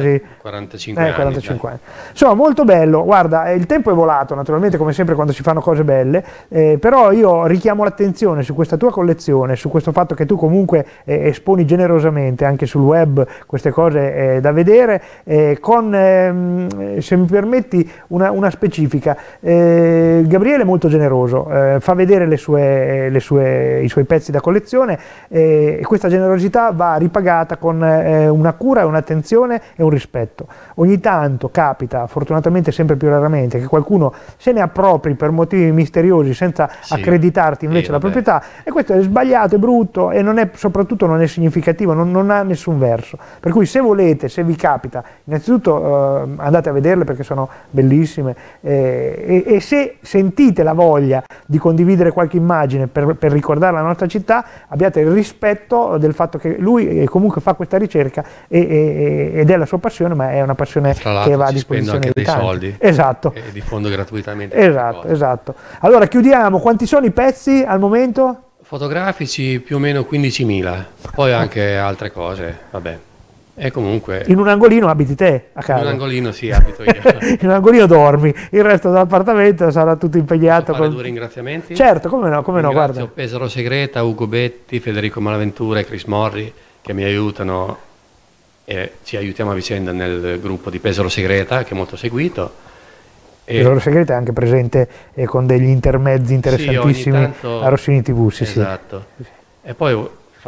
45 anni. 45 anni. Insomma, molto bello. Guarda, il tempo è volato, naturalmente, come sempre quando si fanno cose belle, però io richiamo l'attenzione su questa tua collezione, su questo fatto che tu comunque esponi generosamente anche sul web queste cose da vedere, con, se mi permetti, una specifica. Gabriele è molto generoso, fa vedere i suoi pezzi da collezione, e questa generosità va ripagata con una cura, un'attenzione e un rispetto. Ogni tanto capita, fortunatamente sempre più raramente, che qualcuno se ne appropri per motivi misteriosi senza accreditarti invece la proprietà, e questo è sbagliato, è brutto e soprattutto non è significativo, non ha nessun verso. Per cui se volete, se vi capita, innanzitutto andate a vederle perché sono bellissime, e se sentite la voglia di condividere qualche immagine per ricordare la nostra città, abbiate il rispetto del fatto che lui comunque fa questa ricerca ed è la sua passione, ma è una passione che va a disposizione anche di dei tanti. soldi, esatto, e diffondo gratuitamente. Esatto. Allora chiudiamo. Quanti sono i pezzi al momento? Fotografici più o meno 15.000, poi anche altre cose, vabbè. E comunque... In un angolino abiti te a casa? In un angolino sì, abito io. In un angolino dormi, il resto dell'appartamento sarà tutto impegnato. Posso fare due ringraziamenti? Certo, come no, guarda. Ringrazio Pesaro Segreta, Ugo Betti, Federico Malaventura e Chris Morri, che mi aiutano e ci aiutiamo a vicenda nel gruppo di Pesaro Segreta, che è molto seguito. Pesaro Segreta è anche presente con degli intermezzi interessantissimi a Rossini TV. Esatto. E poi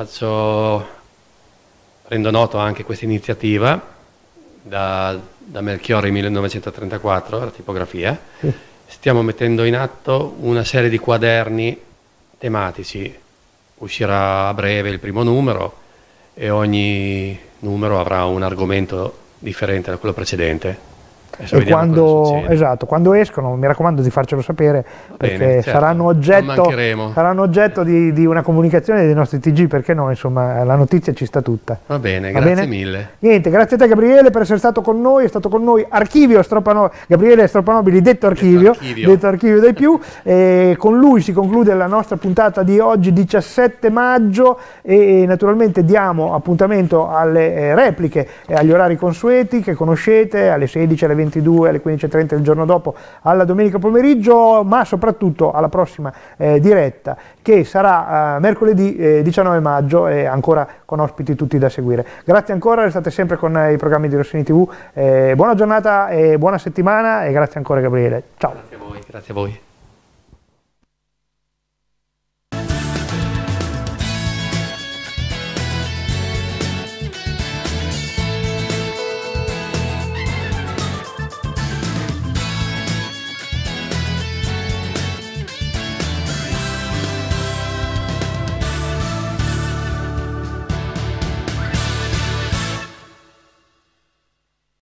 rendo noto anche questa iniziativa da Melchiorre 1934, la tipografia. Stiamo mettendo in atto una serie di quaderni tematici. Uscirà a breve il primo numero e ogni numero avrà un argomento differente da quello precedente. E quando escono, mi raccomando di farcelo sapere, perché saranno oggetto di una comunicazione dei nostri TG, perché no, insomma, la notizia ci sta tutta. Va bene, grazie mille. Niente, grazie a te Gabriele per essere stato con noi, è stato con noi Archivio Stropanobili, Gabriele Stropanobili, detto Archivio dai più, con lui si conclude la nostra puntata di oggi, 17 maggio, e naturalmente diamo appuntamento alle repliche e agli orari consueti che conoscete, alle 16, alle 22, alle 15:30 il giorno dopo, alla domenica pomeriggio, ma soprattutto alla prossima diretta, che sarà mercoledì 19 maggio, e ancora con ospiti tutti da seguire. Grazie ancora, restate sempre con i programmi di Rossini TV, buona giornata e buona settimana, e grazie ancora Gabriele. Ciao. Grazie a voi.